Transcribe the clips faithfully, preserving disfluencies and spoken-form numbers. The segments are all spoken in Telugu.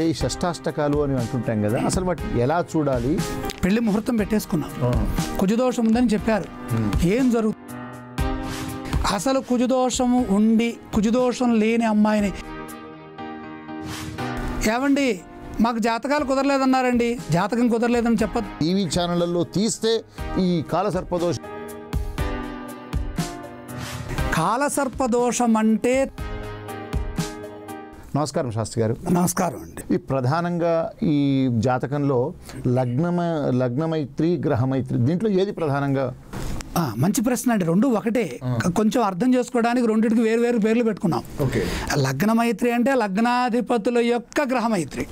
ఈ షష్టాష్టకాలు అని అంటుంటాం కదా, అసలు వాటి ఎలా చూడాలి? పెళ్లి ముహూర్తం పెట్టేసుకున్నాం, కుజదోషం ఉందని చెప్పారు. ఏం జరుగుతుంది అసలు? కుజదోషము ఉండి కుజదోషం లేని అమ్మాయిని ఏమండి మాకు జాతకాలు కుదరలేదన్నారండి, జాతకం కుదరలేదని చెప్పదు. టీవీ ఛానళ్ళల్లో తీస్తే ఈ కాలసర్పదోషం కాలసర్పదోషం అంటే. నమస్కారం శాస్త్రి గారు. నమస్కారం అండి. ఈ ప్రధానంగా ఈ జాతకంలో లగ్నమ లగ్నమైత్రి గ్రహమైత్రి దీంట్లో ఏది ప్రధానంగా? మంచి ప్రశ్న అండి. రెండు ఒకటే, కొంచెం అర్థం చేసుకోవడానికి రెండింటికి వేరు వేరు పేర్లు పెట్టుకున్నాం. లగ్నమైత్రి అంటే లగ్నాధిపతుల యొక్క గ్రహమైత్రి.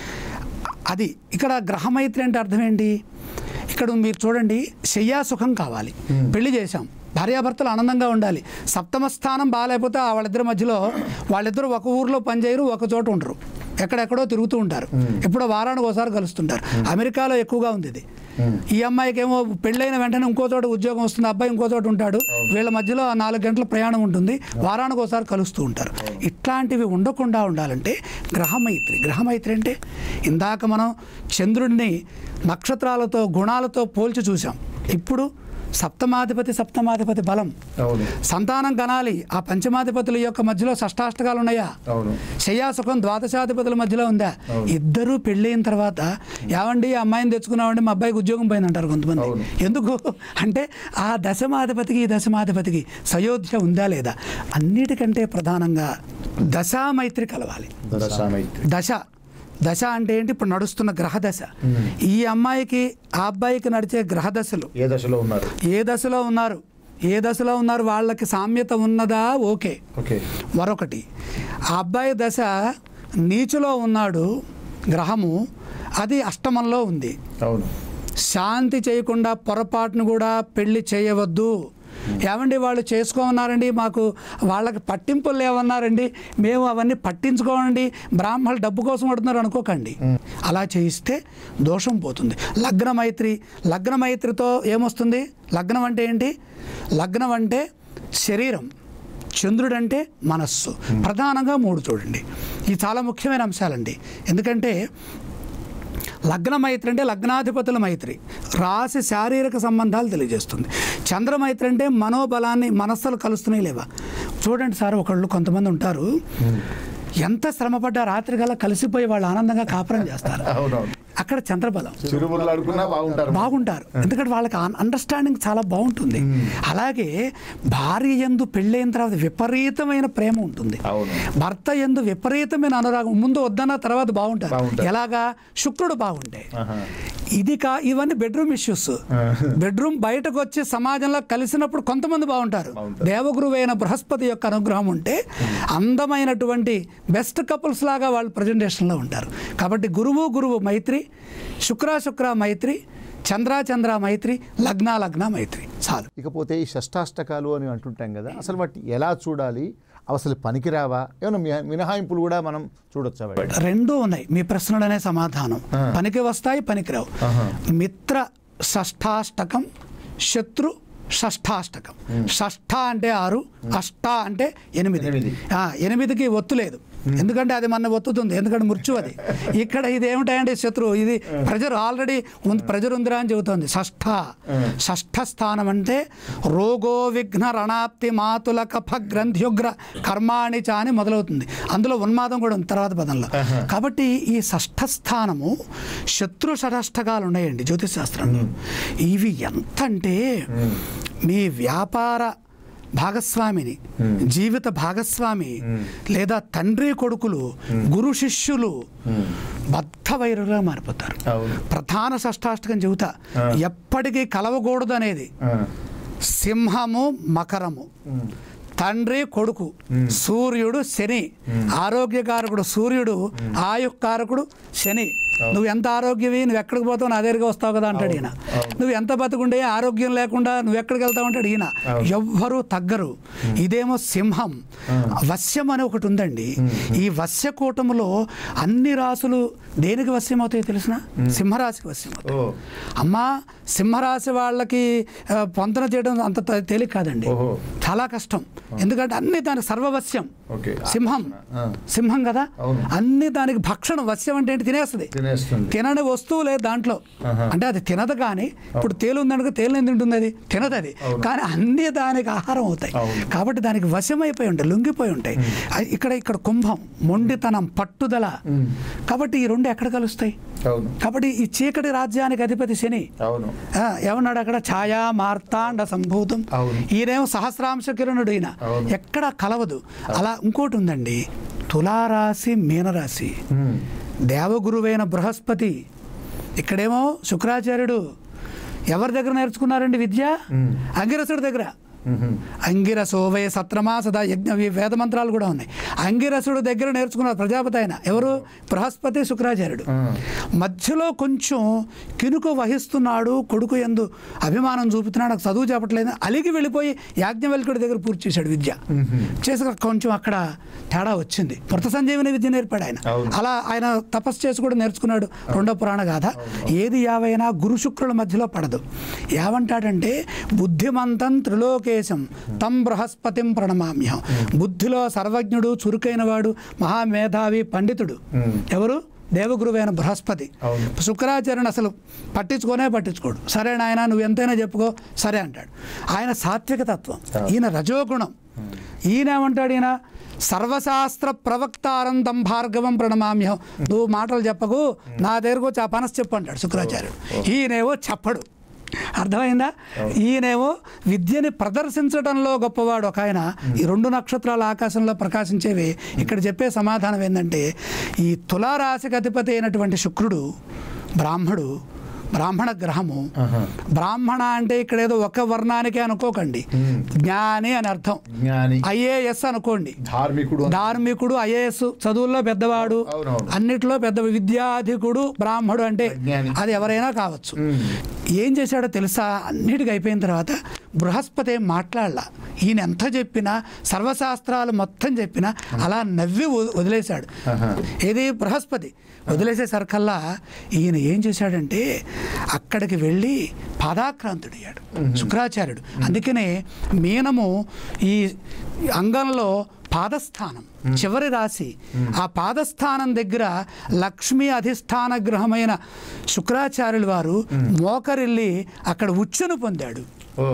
అది ఇక్కడ గ్రహమైత్రి అంటే అర్థం ఏంటి? ఇక్కడ మీరు చూడండి, శయ్యాసుఖం కావాలి, పెళ్లి చేశాం, భార్యాభర్తలు ఆనందంగా ఉండాలి. సప్తమ స్థానం బాగాలేకపోతే వాళ్ళిద్దరి మధ్యలో వాళ్ళిద్దరు ఒక ఊర్లో పనిచేయరు, ఒక చోట ఉండరు, ఎక్కడెక్కడో తిరుగుతూ ఉంటారు, ఎప్పుడో వారానికి ఒకసారి కలుస్తుంటారు. అమెరికాలో ఎక్కువగా ఉంది ఇది. ఈ అమ్మాయికి ఏమో పెళ్ళైన వెంటనే ఇంకో చోట ఉద్యోగం వస్తుంది, అబ్బాయి ఇంకో చోట ఉంటాడు, వీళ్ళ మధ్యలో నాలుగు గంటల ప్రయాణం ఉంటుంది, వారానికి ఒకసారి కలుస్తూ ఉంటారు. ఇట్లాంటివి ఉండకుండా ఉండాలంటే గ్రహమైత్రి. గ్రహమైత్రి అంటే ఇందాక మనం చంద్రుడిని నక్షత్రాలతో గుణాలతో పోల్చి చూసాం. ఇప్పుడు సప్తమాధిపతి సప్తమాధిపతి బలం, సంతానం కనాలి, ఆ పంచమాధిపతుల యొక్క మధ్యలో షష్టాష్టకాలు ఉన్నాయా? శయ్యాసుఖం ద్వాదశాధిపతుల మధ్యలో ఉందా? ఇద్దరూ పెళ్ళైన తర్వాత ఏమండి అమ్మాయిని తెచ్చుకున్నామండి, మా అబ్బాయికి ఉద్యోగం పోయింది అంటారు కొంతమంది. ఎందుకు అంటే ఆ దశమాధిపతికి ఈ దశమాధిపతికి సయోధ్య ఉందా లేదా? అన్నిటికంటే ప్రధానంగా దశామైత్రి కలవాలి. దశ దశ అంటే ఏంటి? ఇప్పుడు నడుస్తున్న గ్రహ దశ. ఈ అమ్మాయికి ఆ అబ్బాయికి నడిచే గ్రహ దశలు ఏ దశలో ఉన్నారు ఏ దశలో ఉన్నారు ఏ దశలో ఉన్నారు వాళ్ళకి సామ్యత ఉన్నదా? ఓకే. మరొకటి, ఆ అబ్బాయి దశ నీచులో ఉన్నాడు గ్రహము, అది అష్టమంలో ఉంది. శాంతి చేయకుండా పొరపాటును కూడా పెళ్లి చేయవద్దు. ఏమండి వాళ్ళు చేసుకోమన్నారండి, మాకు వాళ్ళకి పట్టింపులు లేవన్నారండి, మేము అవన్నీ పట్టించుకోమండి, బ్రాహ్మణులు డబ్బు కోసం పడుతున్నారు అనుకోకండి. అలా చేయిస్తే దోషం పోతుంది. లగ్నమైత్రి లగ్నమైత్రితో ఏమొస్తుంది? లగ్నం అంటే ఏంటి? లగ్నం అంటే శరీరం, చంద్రుడు అంటే మనస్సు. ప్రధానంగా మూడు చూడండి, ఇవి చాలా ముఖ్యమైన అంశాలండి. ఎందుకంటే లగ్నమైత్రి అంటే లగ్నాధిపతుల మైత్రి, రాశి శారీరక సంబంధాలు తెలియజేస్తుంది. చంద్రమైత్రి అంటే మనోబలాన్ని, మనస్సులు కలుస్తున్నాయి లేవా? చూడండి సార్, ఒకళ్ళు కొంతమంది ఉంటారు, ఎంత శ్రమపడ్డా రాత్రి గల కలిసిపోయి వాళ్ళు ఆనందంగా కాపురం చేస్తారు. అక్కడ చంద్రబలం, బాగుంటారు, ఎందుకంటే వాళ్ళకి అండర్స్టాండింగ్ చాలా బాగుంటుంది. అలాగే భార్య యందు పెళ్ళైన తర్వాత విపరీతమైన ప్రేమ ఉంటుంది, భర్త యందు విపరీతమైన అనురాగం, ముందు వద్దన్న తర్వాత బాగుంటారు. ఎలాగా? శుక్రుడు బాగుంటే. ఇది కా ఇవన్నీ బెడ్రూమ్ ఇష్యూస్. బెడ్రూమ్ బయటకు వచ్చి సమాజంలో కలిసినప్పుడు కొంతమంది బాగుంటారు. దేవగురువు అయిన బృహస్పతి యొక్క అనుగ్రహం ఉంటే అందమైనటువంటి బెస్ట్ కపుల్స్ లాగా వాళ్ళు ప్రజెంటేషన్లో ఉంటారు. కాబట్టి గురువు గురువు మైత్రి, శుక్ర శుక్ర మైత్రి, చంద్ర చంద్ర మైత్రి, లగ్న లగ్న మైత్రి చాలు. ఇకపోతే ఈ షష్టాష్టకాలు అని అంటుంటాం కదా, అసలు వాటి ఎలా చూడాలి? అసలు పనికిరావా? ఏమైనా మినహాయింపులు కూడా మనం చూడొచ్చా? రెండూ ఉన్నాయి. మీ ప్రశ్నలనే సమాధానం. పనికి వస్తాయి, పనికిరావు. మిత్ర షష్టాష్టకం, శత్రు షష్టాష్టకం. షష్ఠ అంటే ఆరు, అష్ట అంటే ఎనిమిది. ఎనిమిదికి ఒత్తు లేదు, ఎందుకంటే అది మన ఒత్తుతుంది, ఎందుకంటే మృత్యు అది. ఇక్కడ ఇది ఏమిటాయండి? శత్రువు. ఇది ప్రెజర్ ఆల్రెడీ ప్రెజర్ ఉందిరా అని చెబుతోంది. షష్ఠ షష్ఠ స్థానం అంటే రోగో విఘ్న రణాప్తి మాతుల కఫ గ్రంథ్యుగ్ర కర్మాణి చ అని మొదలవుతుంది. అందులో ఉన్మాదం కూడా ఉంది తర్వాత పదంలో. కాబట్టి ఈ షష్ఠ స్థానము శత్రు షష్ఠకాలు ఉన్నాయండి జ్యోతిష్ శాస్త్రంలో. ఇవి ఎంత అంటే మీ వ్యాపార భాగస్వామిని, జీవిత భాగస్వామి లేదా తండ్రి కొడుకులు, గురు శిష్యులు బద్ధ వైరుగా మారిపోతారు. ప్రధాన షష్టాష్టకం చెబుతా, ఎప్పటికీ కలవకూడదు అనేది. సింహము మకరము, తండ్రి కొడుకు, సూర్యుడు శని, ఆరోగ్యకారకుడు సూర్యుడు, ఆయుకారకుడు శని. నువ్వు ఎంత ఆరోగ్యవి, నువ్వు ఎక్కడికి పోతావు, నా దగ్గరికి వస్తావు కదా అంటాడు ఈయన. నువ్వు ఎంత బతుకుండే, ఆరోగ్యం లేకుండా నువ్వు ఎక్కడికి వెళ్తావు అంటాడు ఈయన. ఎవ్వరూ తగ్గరు. ఇదేమో సింహం. వశ్యం అని ఒకటి ఉందండి. ఈ వశ్యకూటములో అన్ని రాసులు దేనికి వశ్యం అవుతాయో తెలిసిన? సింహరాశికి వశ్యం అవుతాయి. అమ్మా సింహరాశి వాళ్ళకి పొంతన చేయడం అంత తేలిక కాదండి. చాలా కష్టం. ఎందుకంటే అన్ని దానికి సర్వవశ్యం. ఓకే. సింహం ఆ. సింహం కదా, అవును. అన్ని దానికి భక్షణం. వశ్యం అంటే ఏంటి? తినేస్తుంది. తినేస్తుంది. తినని వస్తువు లేదు దాంట్లో. ఆహా. అంటే అది తినదు. కానీ ఇప్పుడు తేలు ఉందనుకో, తేలు ఏం తింటుంది? అది తినదు. అది కానీ అన్ని దానికి ఆహారం అవుతాయి. అవును. కాబట్టి దానికి వశమైపోయి ఉంటాయి, లొంగిపోయి ఉంటాయి. అది ఇక్కడ ఇక్కడ కుంభం, మొండితనం, పట్టుదల. కాబట్టి ఈ రెండు ఎక్కడ కలుస్తాయి? అవును. కాబట్టి ఈ చీకటి రాజ్యానికి అధిపతి శని. అవును. ఆ, ఏమన్నాడు అక్కడ? ఛాయా మార్తాండ సంభూతం. అవును. ఈయనేమో సహస్రాంశ కిరణుడు. ఈయన అవును. ఎక్కడ కలవదు. అలా ఇంకోటి ఉందండి, తులారాశి, మీనరాశి. దేవగురువైన బృహస్పతి. ఇక్కడేమో శుక్రాచార్యుడు. ఎవరి దగ్గర నేర్చుకున్నారండి విద్య? అంగిరసుడి దగ్గర. అంగిరసోవే సత్రమా సదా యజ్ఞ, వేద మంత్రాలు కూడా ఉన్నాయి. అంగిరసుడు దగ్గర నేర్చుకున్నారు ప్రజాపతి. ఆయన ఎవరు? బృహస్పతి, శుక్రాచార్యుడు. మధ్యలో కొంచెం కినుక వహిస్తున్నాడు, కొడుకు యందు అభిమానం చూపుతున్నాడు, నాకు చదువు చెప్పట్లేదు, అలిగి వెళ్ళిపోయి యాజ్ఞవల్కుడి దగ్గర పూర్తి చేశాడు విద్య. చేసి కొంచెం అక్కడ తేడా వచ్చింది. మృత సంజీవని విద్య నేర్పాడు ఆయన. అలా ఆయన తపస్సు చేసి కూడా నేర్చుకున్నాడు. రెండో పురాణ గాథ. ఏది యావైనా గురు శుక్రుల మధ్యలో పడదు. ఏమంటాడంటే, బుద్ధిమంతం త్రిలోకే తం బృహస్పతిం ప్రణమామ్యం. బుద్ధిలో సర్వజ్ఞుడు, చురుకైన వాడు, మహామేధావి, పండితుడు ఎవరు? దేవగురువైన బృహస్పతి. శుక్రాచార్యుని అసలు పట్టించుకోనే పట్టించుకోడు. సరే నాయన నువ్వు ఎంతైనా చెప్పుకో, సరే అంటాడు. ఆయన సాత్విక తత్వం, ఈయన రజోగుణం. ఈయన ఏమంటాడు? ఈయన సర్వశాస్త్ర ప్రవక్తారం తం భార్గవం ప్రణమామ్యం. నువ్వు మాటలు చెప్పకు, నా దగ్గరకు వచ్చి ఆ పనస్ చెప్పు అంటాడు శుక్రాచార్యుడు. ఈయనేవో చెప్పడు. అర్థమైందా? ఈయనేమో విద్యని ప్రదర్శించడంలో గొప్పవాడు ఒక ఆయన. ఈ రెండు నక్షత్రాల ఆకాశంలో ప్రకాశించేవి. ఇక్కడ చెప్పే సమాధానం ఏంటంటే, ఈ తులారాశికి అధిపతి అయినటువంటి శుక్రుడు బ్రాహ్మడు, బ్రాహ్మణ గ్రహము. బ్రాహ్మణ అంటే ఇక్కడ ఏదో ఒక వర్ణానికే అనుకోకండి, జ్ఞాని అని అర్థం. ఐఏఎస్ అనుకోండి, ధార్మికుడు. ధార్మికుడు ఐఏఎస్ చదువుల్లో పెద్దవాడు, అన్నిట్లో పెద్ద విద్యాధికుడు. బ్రాహ్మడు అంటే అది ఎవరైనా కావచ్చు. ఏం చేశాడో తెలుసా? అన్నిటికీ అయిపోయిన తర్వాత బృహస్పతి ఏం మాట్లాడలా. ఈయన ఎంత చెప్పినా, సర్వశాస్త్రాలు మొత్తం చెప్పినా అలా నవ్వి వదిలేశాడు. ఏది? బృహస్పతి వదిలేసేసరికల్లా ఈయన ఏం చేశాడంటే అక్కడికి వెళ్ళి పాదాక్రాంతుడయ్యాడు శుక్రాచార్యుడు. అందుకనే మీనము ఈ అంగంలో పాదస్థానం, చివరి రాశి. ఆ పాదస్థానం దగ్గర లక్ష్మీ అధిష్టాన గ్రహమైన శుక్రాచార్యుల వారు మోకరిల్లి అక్కడ ఉచ్చును పొందాడు.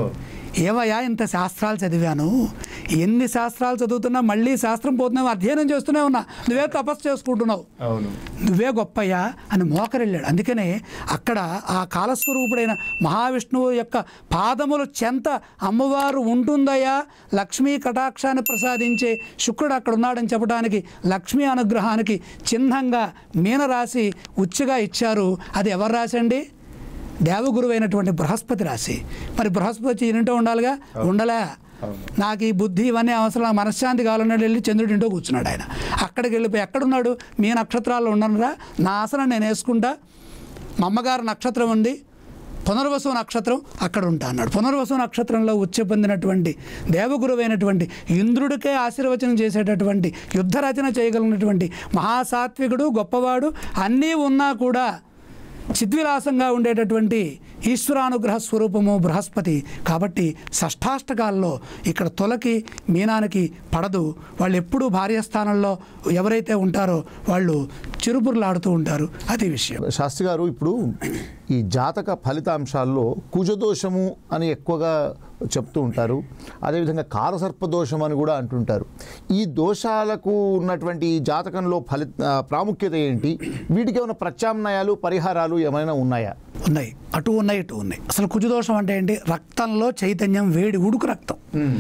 ఏవయ్యా, ఇంత శాస్త్రాలు చదివాను, ఎన్ని శాస్త్రాలు చదువుతున్నా మళ్ళీ శాస్త్రం పోతున్నావు, అధ్యయనం చేస్తూనే ఉన్నా, నువ్వే తపస్సు చేసుకుంటున్నావు, నువ్వే గొప్పయ్యా అని మోకరిల్లాడు. అందుకనే అక్కడ ఆ కాలస్వరూపుడైన మహావిష్ణువు యొక్క పాదములు చెంత అమ్మవారు ఉంటుందయ్యా, లక్ష్మీ కటాక్షాన్ని ప్రసాదించే శుక్రుడు అక్కడ ఉన్నాడని చెప్పడానికి లక్ష్మీ అనుగ్రహానికి చిహ్నంగా మీనరాశి ఉచ్చుగా ఇచ్చారు. అది ఎవరు రాశి అండి? దేవగురువైనటువంటి బృహస్పతి రాశి. మరి బృహస్పతి ఇంటో ఉండాలిగా, ఉండలే. నాకు ఈ బుద్ధి ఇవన్నీ అవసరం, మనశ్శాంతి కావాలన్నాడు, వెళ్ళి చంద్రుడి ఇంటో కూర్చున్నాడు ఆయన. అక్కడికి వెళ్ళిపోయి ఎక్కడున్నాడు? మీ నక్షత్రాల్లో ఉండనురా, నా ఆసనం నేను వేసుకుంటా, మా అమ్మగారు నక్షత్రం ఉంది, పునర్వసు నక్షత్రం, అక్కడ ఉంటా అన్నాడు. పునర్వసు నక్షత్రంలో ఉచ్చ పొందినటువంటి దేవగురువైనటువంటి ఇంద్రుడికే ఆశీర్వచనం చేసేటటువంటి యుద్ధ రచన చేయగలిగినటువంటి మహాసాత్వికుడు, గొప్పవాడు, అన్నీ ఉన్నా కూడా చిద్విలాసంగా ఉండేటటువంటి ఈశ్వరానుగ్రహ స్వరూపము బృహస్పతి. కాబట్టి షష్ఠాష్టకాల్లో ఇక్కడ తులకి మీనానికి పడదు. వాళ్ళు ఎప్పుడూ భార్యాస్థానంలో ఎవరైతే ఉంటారో వాళ్ళు చిరుబుర్లాడుతూ ఉంటారు. అది విషయం. శాస్త్రి గారు, ఇప్పుడు ఈ జాతక ఫలితాంశాల్లో కుజదోషము అని ఎక్కువగా చెప్తూ ఉంటారు, అదేవిధంగా కాలసర్పదోషం అని కూడా అంటుంటారు. ఈ దోషాలకు ఉన్నటువంటి ఈ జాతకంలో ఫలి ప్రాముఖ్యత ఏంటి? వీటికి ఏమైనా ప్రత్యామ్నాయాలు, పరిహారాలు ఏమైనా ఉన్నాయా? ఉన్నాయి, అటు ఉన్నాయి, ఇటు ఉన్నాయి. అసలు కుజదోషం అంటే ఏంటి? రక్తంలో చైతన్యం, వేడి, ఉడుకు రక్తం.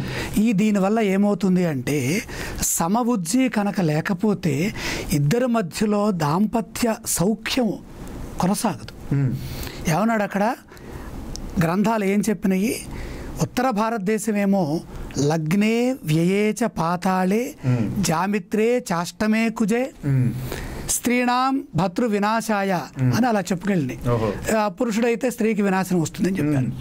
ఈ దీనివల్ల ఏమవుతుంది అంటే సమబుద్ధి కనుక లేకపోతే ఇద్దరి మధ్యలో దాంపత్య సౌఖ్యం కొనసాగదు. ఏమన్నాడు అక్కడ గ్రంథాలు ఏం చెప్పినాయి? ఉత్తర భారతదేశమేమో లగ్నే వ్యయేచ పాతాళే జామిత్రే చాష్టమే కుజే స్త్రీణాం భతృ వినాశాయ అని అలా చెప్పుకెళ్ళి, పురుషుడైతే స్త్రీకి వినాశనం వస్తుందని చెప్పాను.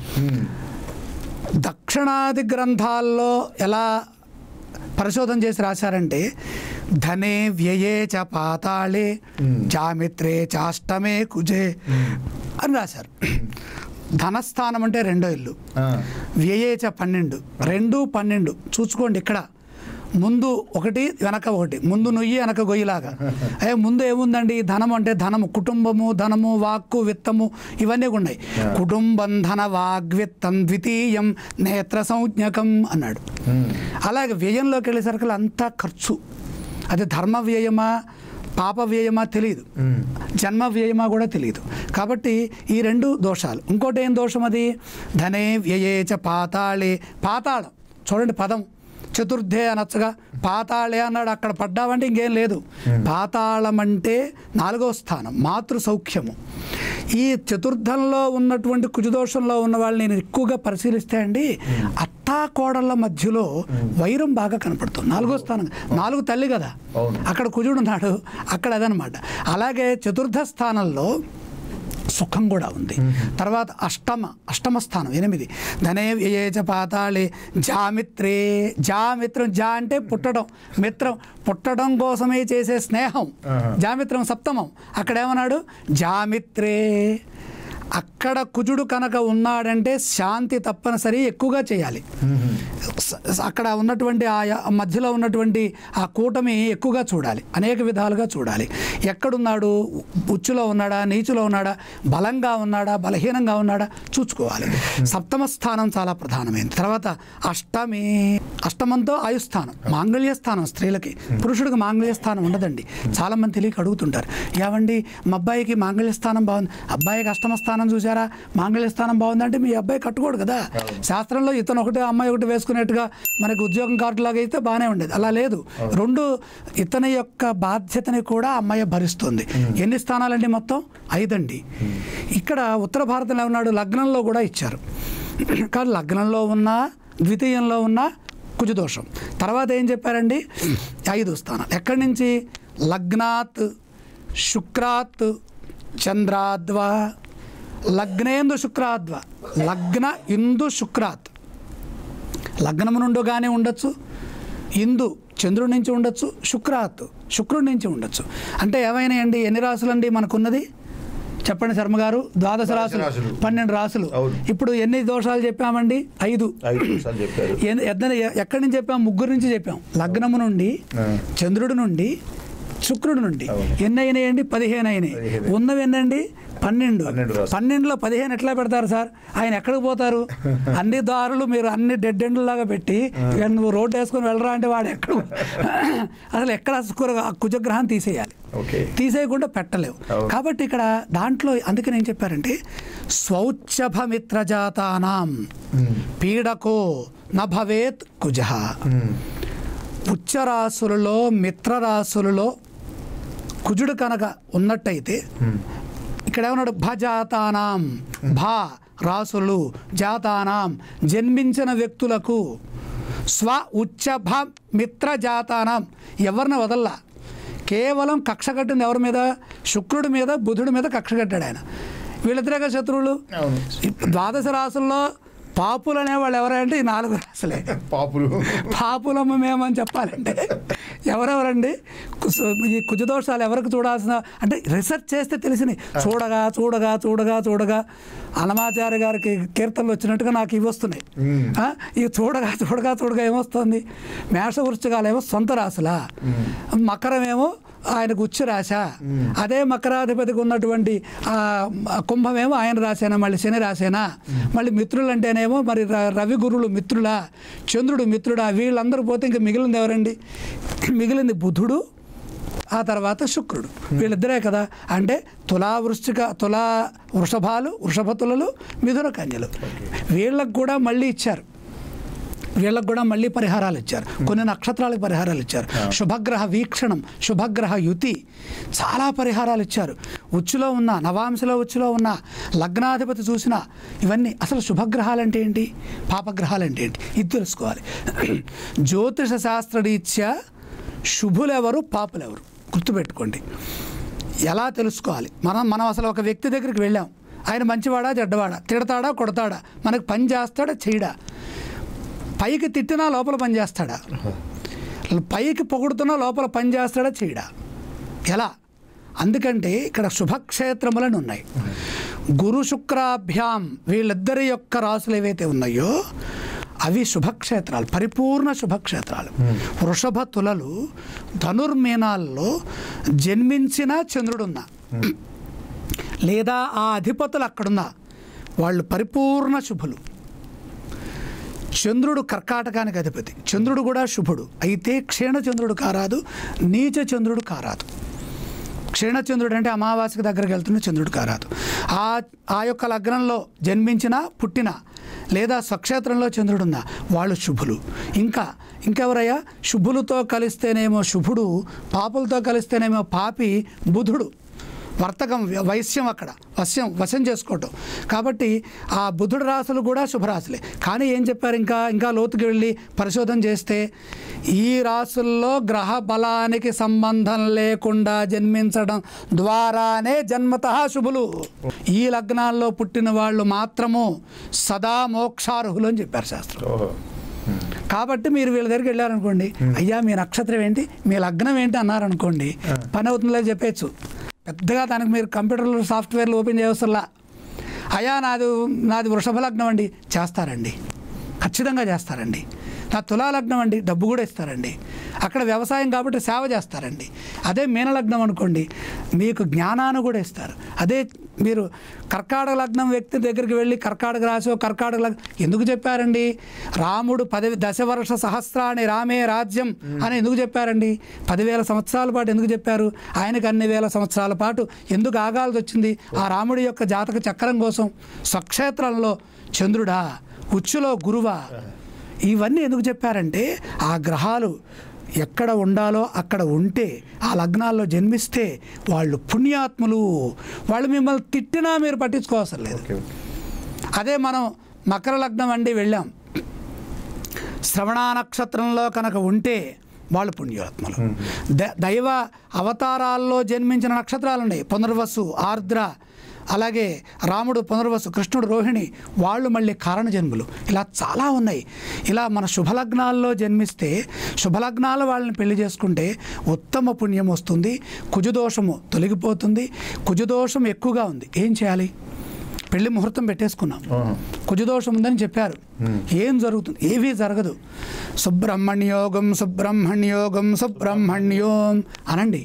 దక్షిణాది గ్రంథాల్లో ఎలా పరిశోధన చేసి రాశారంటే ధనే వ్యయే చ పాతాళే జామిత్రే చాష్టమే కుజే అని రాశారు. ధనస్థానం అంటే రెండో ఇల్లు, వ్యయేచ పన్నెండు, రెండు పన్నెండు చూసుకోండి. ఇక్కడ ముందు ఒకటి వెనక ఒకటి, ముందు నొయ్యి వెనక గొయ్యిలాగా. అయ్యే ముందు ఏముందండి? ధనం అంటే ధనము, కుటుంబము, ధనము, వాక్కు, విత్తము ఇవన్నీ ఉన్నాయి. కుటుంబం ధన వాగ్విత్తం ద్వితీయం నేత్ర సంజ్ఞకం అన్నాడు. అలాగే వ్యయంలోకి వెళ్ళేసరికి అంతా ఖర్చు. అది ధర్మ వ్యయమా పాప వ్యయమా తెలియదు, జన్మ వ్యయమా కూడా తెలియదు. కాబట్టి ఈ రెండు దోషాలు. ఇంకోటి ఏం దోషం? అది ధనే వ్యయేచ పాతాళే. పాతాళం చూడండి పదం, చతుర్థే అనొచ్చగా పాతాళే అన్నాడు. అక్కడ పడ్డావంటే ఇంకేం లేదు. పాతాళం అంటే నాలుగో స్థానం, మాతృ సౌఖ్యము. ఈ చతుర్థంలో ఉన్నటువంటి కుజదోషంలో ఉన్న వాళ్ళని నేను ఎక్కువగా పరిశీలిస్తే అండి, అత్తా కోడళ్ళ మధ్యలో వైరం బాగా కనపడుతుంది. నాలుగో స్థానం, నాలుగు తల్లి కదా, అక్కడ కుజుడు ఉన్నాడు, అక్కడ అదనమాట. అలాగే చతుర్థ స్థానంలో సుఖం కూడా ఉంది. తర్వాత అష్టమ అష్టమ స్థానం ఎనిమిది, ధనే వ్యయేచ పాతాళే జామిత్రే. జామిత్రం, జా అంటే పుట్టడం, మిత్రం పుట్టడం కోసమే చేసే స్నేహం, జామిత్రం సప్తమం. అక్కడ ఏమన్నాడు? జామిత్రే. అక్కడ కుజుడు కనుక ఉన్నాడంటే శాంతి తప్పనిసరి ఎక్కువగా చేయాలి. అక్కడ ఉన్నటువంటి ఆ మధ్యలో ఉన్నటువంటి ఆ కూటమి ఎక్కువగా చూడాలి, అనేక విధాలుగా చూడాలి. ఎక్కడున్నాడు? ఉచ్చులో ఉన్నాడా, నీచులో ఉన్నాడా, బలంగా ఉన్నాడా, బలహీనంగా ఉన్నాడా చూసుకోవాలి. సప్తమ స్థానం చాలా ప్రధానమైనది. తర్వాత అష్టమి, అష్టమంతో ఆయుస్థానం, మాంగళ్య స్థానం. స్త్రీలకి, పురుషుడికి మాంగళ్య స్థానం ఉండదండి. చాలామంది తెలియక అడుగుతుంటారు, ఏమండి మా అబ్బాయికి మాంగళ్య స్థానం బాగుంది, అబ్బాయికి అష్టమ స్థానం చూసారా, మాంగళ్య స్థానం బాగుందంటే మీ అబ్బాయి కట్టుకోడు కదా. శాస్త్రంలో ఇతను ఒకటి అమ్మాయి ఒకటి వేసుకునేట్టుగా మనకు ఉద్యోగం కార్డు లాగా అయితే బాగానే ఉండేది. అలా లేదు. రెండు, ఇతని యొక్క బాధ్యతని కూడా అమ్మాయి భరిస్తుంది. ఎన్ని స్థానాలండి? మొత్తం ఐదండి. ఇక్కడ ఉత్తర భారతంలో ఉన్నాడు, లగ్నంలో కూడా ఇచ్చారు. కానీ లగ్నంలో ఉన్న, ద్వితీయంలో ఉన్న కుజదోషం. తర్వాత ఏం చెప్పారండి? ఐదు స్థానాలు. ఎక్కడి నుంచి? లగ్నాత్ శుక్రాత్ చంద్రాద్వా. లగ్నేందు శుక్రాద్వ, లగ్న ఇందు శుక్రాత్. లగ్నము నుండి కానీ ఉండొచ్చు, ఇందు చంద్రుడి నుంచి ఉండొచ్చు, శుక్రాత్ శుక్రుడి నుంచి ఉండొచ్చు. అంటే ఏమైనాయండి? ఎన్ని రాసులండి మనకున్నది చెప్పండి శర్మ గారు? ద్వాదశ రాసులు, పన్నెండు రాసులు. ఇప్పుడు ఎన్ని దోషాలు చెప్పామండి? ఐదు. ఎక్కడి నుంచి చెప్పాం? ముగ్గురు నుంచి చెప్పాం. లగ్నము నుండి, చంద్రుడి నుండి, శుక్రుడి నుండి. ఎన్ని అయినాయండి? పదిహేను అయినాయి. ఉన్నవి ఎన్నండి? పన్నెండు. పన్నెండులో పదిహేను ఎట్లా పెడతారు సార్? ఆయన ఎక్కడికి పోతారు? అన్ని దారులు మీరు అన్ని డెడ్ ఎండ్ల లాగా పెట్టి నువ్వు రోడ్డు వేసుకొని వెళ్ళరా అంటే వాడు ఎక్కడ, అసలు ఎక్కడ కుజగ్రహం తీసేయాలి. తీసేయకుండా పెట్టలేవు. కాబట్టి ఇక్కడ దాంట్లో అందుకని ఏం చెప్పారంటే, స్వౌచ్చభమిత్రజాతానాం పీడకో న భవేత్ కుజ. ఉచ్చరాశులలో, మిత్రరాశులలో కుజుడు కనుక ఉన్నట్టయితే, ఇక్కడ ఏమన్నాడు? భజాతానాం, భా రాసులు, జాతానాం జన్మించిన వ్యక్తులకు, స్వ ఉచ్చభ మిత్ర జాతానాం ఎవరిని వదల్లా. కేవలం కక్ష కట్టింది ఎవరి మీద? శుక్రుడి మీద, బుధుడి మీద కక్ష కట్టాడు ఆయన. వీళ్ళిద్దరేగా శత్రువులు. ద్వాదశ రాసుల్లో పాపులు అనేవాళ్ళు ఎవరంటే ఈ నాలుగు రాసులే. పాపులు పాపులమ్మ మేమని చెప్పాలంటే ఎవరెవరండి? ఈ కుజదోషాలు ఎవరికి చూడాల్సిన అంటే రీసెర్చ్ చేస్తే తెలిసినాయి. చూడగా చూడగా చూడగా చూడగా అన్నమాచార్య గారికి కీర్తనలు వచ్చినట్టుగా నాకు ఇవి వస్తున్నాయి. ఈ చూడగా చూడగా చూడగా ఏమొస్తుంది? మేష వృశ్చికాలేమో సొంత రాసులా, మకరమేమో ఆయనకు ఉచ్చ రాశ. అదే మకరాధిపతికి ఉన్నటువంటి కుంభమేమో ఆయన రాసేనా, మళ్ళీ శని రాసేనా. మళ్ళీ మిత్రులు అంటేనేమో మరి రవి గురులు మిత్రులా, చంద్రుడు మిత్రుడా. వీళ్ళందరూ పోతే ఇంకా మిగిలింది ఎవరండి? మిగిలింది బుధుడు, ఆ తర్వాత శుక్రుడు. వీళ్ళిద్దరే కదా. అంటే తులా వృశ్చిక, తులా వృషభాలు, వృషభ తులలు, మిథున కన్యలు. వీళ్ళకు కూడా మళ్ళీ ఇచ్చారు. వీళ్ళకు కూడా మళ్ళీ పరిహారాలు ఇచ్చారు. కొన్ని నక్షత్రాలకు పరిహారాలు ఇచ్చారు. శుభగ్రహ వీక్షణం, శుభగ్రహ యుతి, చాలా పరిహారాలు ఇచ్చారు. ఉచ్చులో ఉన్న, నవాంశలో ఉచ్చులో ఉన్న, లగ్నాధిపతి చూసిన ఇవన్నీ. అసలు శుభగ్రహాలు అంటే ఏంటి, పాపగ్రహాలు అంటే ఏంటి ఇది తెలుసుకోవాలి. జ్యోతిష శాస్త్రరీత్యా శుభులెవరు, పాపులెవరు గుర్తుపెట్టుకోండి. ఎలా తెలుసుకోవాలి? మనం మనం అసలు ఒక వ్యక్తి దగ్గరికి వెళ్ళాం. ఆయన మంచివాడా చెడ్డవాడా, తిడతాడా కొడతాడా, మనకు పని చేస్తాడా చేయడా, పైకి తిట్టినా లోపల పని చేస్తాడా, పైకి పొగుడుతున్నా లోపల పని చేస్తాడా చేయడా, ఎలా? అందుకంటే ఇక్కడ శుభక్షేత్రములను ఉన్నాయి. గురు శుక్రాభ్యాం వీళ్ళిద్దరి యొక్క రాసులు ఏవైతే ఉన్నాయో అవి శుభక్షేత్రాలు, పరిపూర్ణ శుభక్షేత్రాలు. వృషభ తులలు ధనుర్మీనాల్లో జన్మించిన చంద్రుడున్నా లేదా ఆ అధిపతులు అక్కడున్నా వాళ్ళు పరిపూర్ణ శుభులు. చంద్రుడు కర్కాటకానికి అధిపతి, చంద్రుడు కూడా శుభుడు. అయితే క్షీణచంద్రుడు కారాదు, నీచ చంద్రుడు కారాదు. క్షీణచంద్రుడు అంటే అమావాస్యకి దగ్గరికి వెళ్తున్న చంద్రుడు కారాదు. ఆ ఆ యొక్క లగ్నంలో జన్మించిన పుట్టిన లేదా స్వక్షేత్రంలో చంద్రుడున్న వాళ్ళు శుభులు. ఇంకా ఇంకెవరయ్యా? శుభులతో కలిస్తేనేమో శుభుడు, పాపులతో కలిస్తేనేమో పాపి బుధుడు. వర్తకం వైశ్యం, అక్కడ వశ్యం వశం చేసుకోవటం. కాబట్టి ఆ బుధుడు రాశులు కూడా శుభరాశులే. కానీ ఏం చెప్పారు? ఇంకా ఇంకా లోతుకి వెళ్ళి పరిశోధన చేస్తే ఈ రాశుల్లో గ్రహ బలానికి సంబంధం లేకుండా జన్మించడం ద్వారానే జన్మతః శుభులు. ఈ లగ్నాల్లో పుట్టిన వాళ్ళు మాత్రము సదా మోక్షార్హులు అని చెప్పారు శాస్త్రం. కాబట్టి మీరు వీళ్ళ దగ్గరికి వెళ్ళారనుకోండి, అయ్యా మీ నక్షత్రం ఏంటి, మీ లగ్నం ఏంటి అన్నారనుకోండి, పని అవుతుందో చెప్పచ్చు. పెద్దగా దానికి మీరు కంప్యూటర్లో సాఫ్ట్వేర్లు ఓపెన్ చేయవసరలా. అయ్యా నాది నాది వృషభ లగ్నం అండి, చేస్తారండి, ఖచ్చితంగా చేస్తారండి. నా తులా లగ్నం అండి, డబ్బు కూడా ఇస్తారండి. అక్కడ వ్యవసాయం కాబట్టి సేవ చేస్తారండి. అదే మీనలగ్నం అనుకోండి, మీకు జ్ఞానాన్ని కూడా ఇస్తారు. అదే మీరు కర్కాటక లగ్నం వ్యక్తి దగ్గరికి వెళ్ళి కర్కాటక రాశి కర్కాటక లగ్నం ఎందుకు చెప్పారండి? రాముడు పది దశవర్ష సహస్రాన్ని రామే రాజ్యం అని ఎందుకు చెప్పారండి? పదివేల సంవత్సరాల పాటు ఎందుకు చెప్పారు? ఆయనకు అన్ని వేల సంవత్సరాల పాటు ఎందుకు ఆగాల్సి వచ్చింది? ఆ రాముడి యొక్క జాతక చక్రం కోసం. స్వక్షేత్రంలో చంద్రుడా, ఉచ్చులో గురువా, ఇవన్నీ ఎందుకు చెప్పారంటే ఆ గ్రహాలు ఎక్కడ ఉండాలో అక్కడ ఉంటే, ఆ లగ్నాల్లో జన్మిస్తే వాళ్ళు పుణ్యాత్ములు. వాళ్ళు మిమ్మల్ని తిట్టినా మీరు పట్టించుకోవసరం లేదు. అదే మనం మకర లగ్నం అండి వెళ్ళాం, శ్రవణ నక్షత్రంలో కనుక ఉంటే వాళ్ళు పుణ్యాత్ములు. ద దైవ అవతారాల్లో జన్మించిన నక్షత్రాలు ఉన్నాయి, పునర్వసు, ఆర్ద్ర, అలాగే రాముడు పునర్వసు, కృష్ణుడు రోహిణి, వాళ్ళు మళ్ళీ కారణజన్ములు. ఇలా చాలా ఉన్నాయి. ఇలా మన శుభలగ్నాల్లో జన్మిస్తే, శుభలగ్నాల వాళ్ళని పెళ్లి చేసుకుంటే ఉత్తమ పుణ్యం వస్తుంది, కుజదోషము తొలగిపోతుంది. కుజదోషం ఎక్కువగా ఉంది, ఏం చేయాలి? పెళ్లి ముహూర్తం పెట్టేసుకున్నాం, కుజదోషం ఉందని చెప్పారు, ఏం జరుగుతుంది? ఏవీ జరగదు. సుబ్రహ్మణ్యోగం సుబ్రహ్మణ్యోగం సుబ్రహ్మణ్యోం అనండి.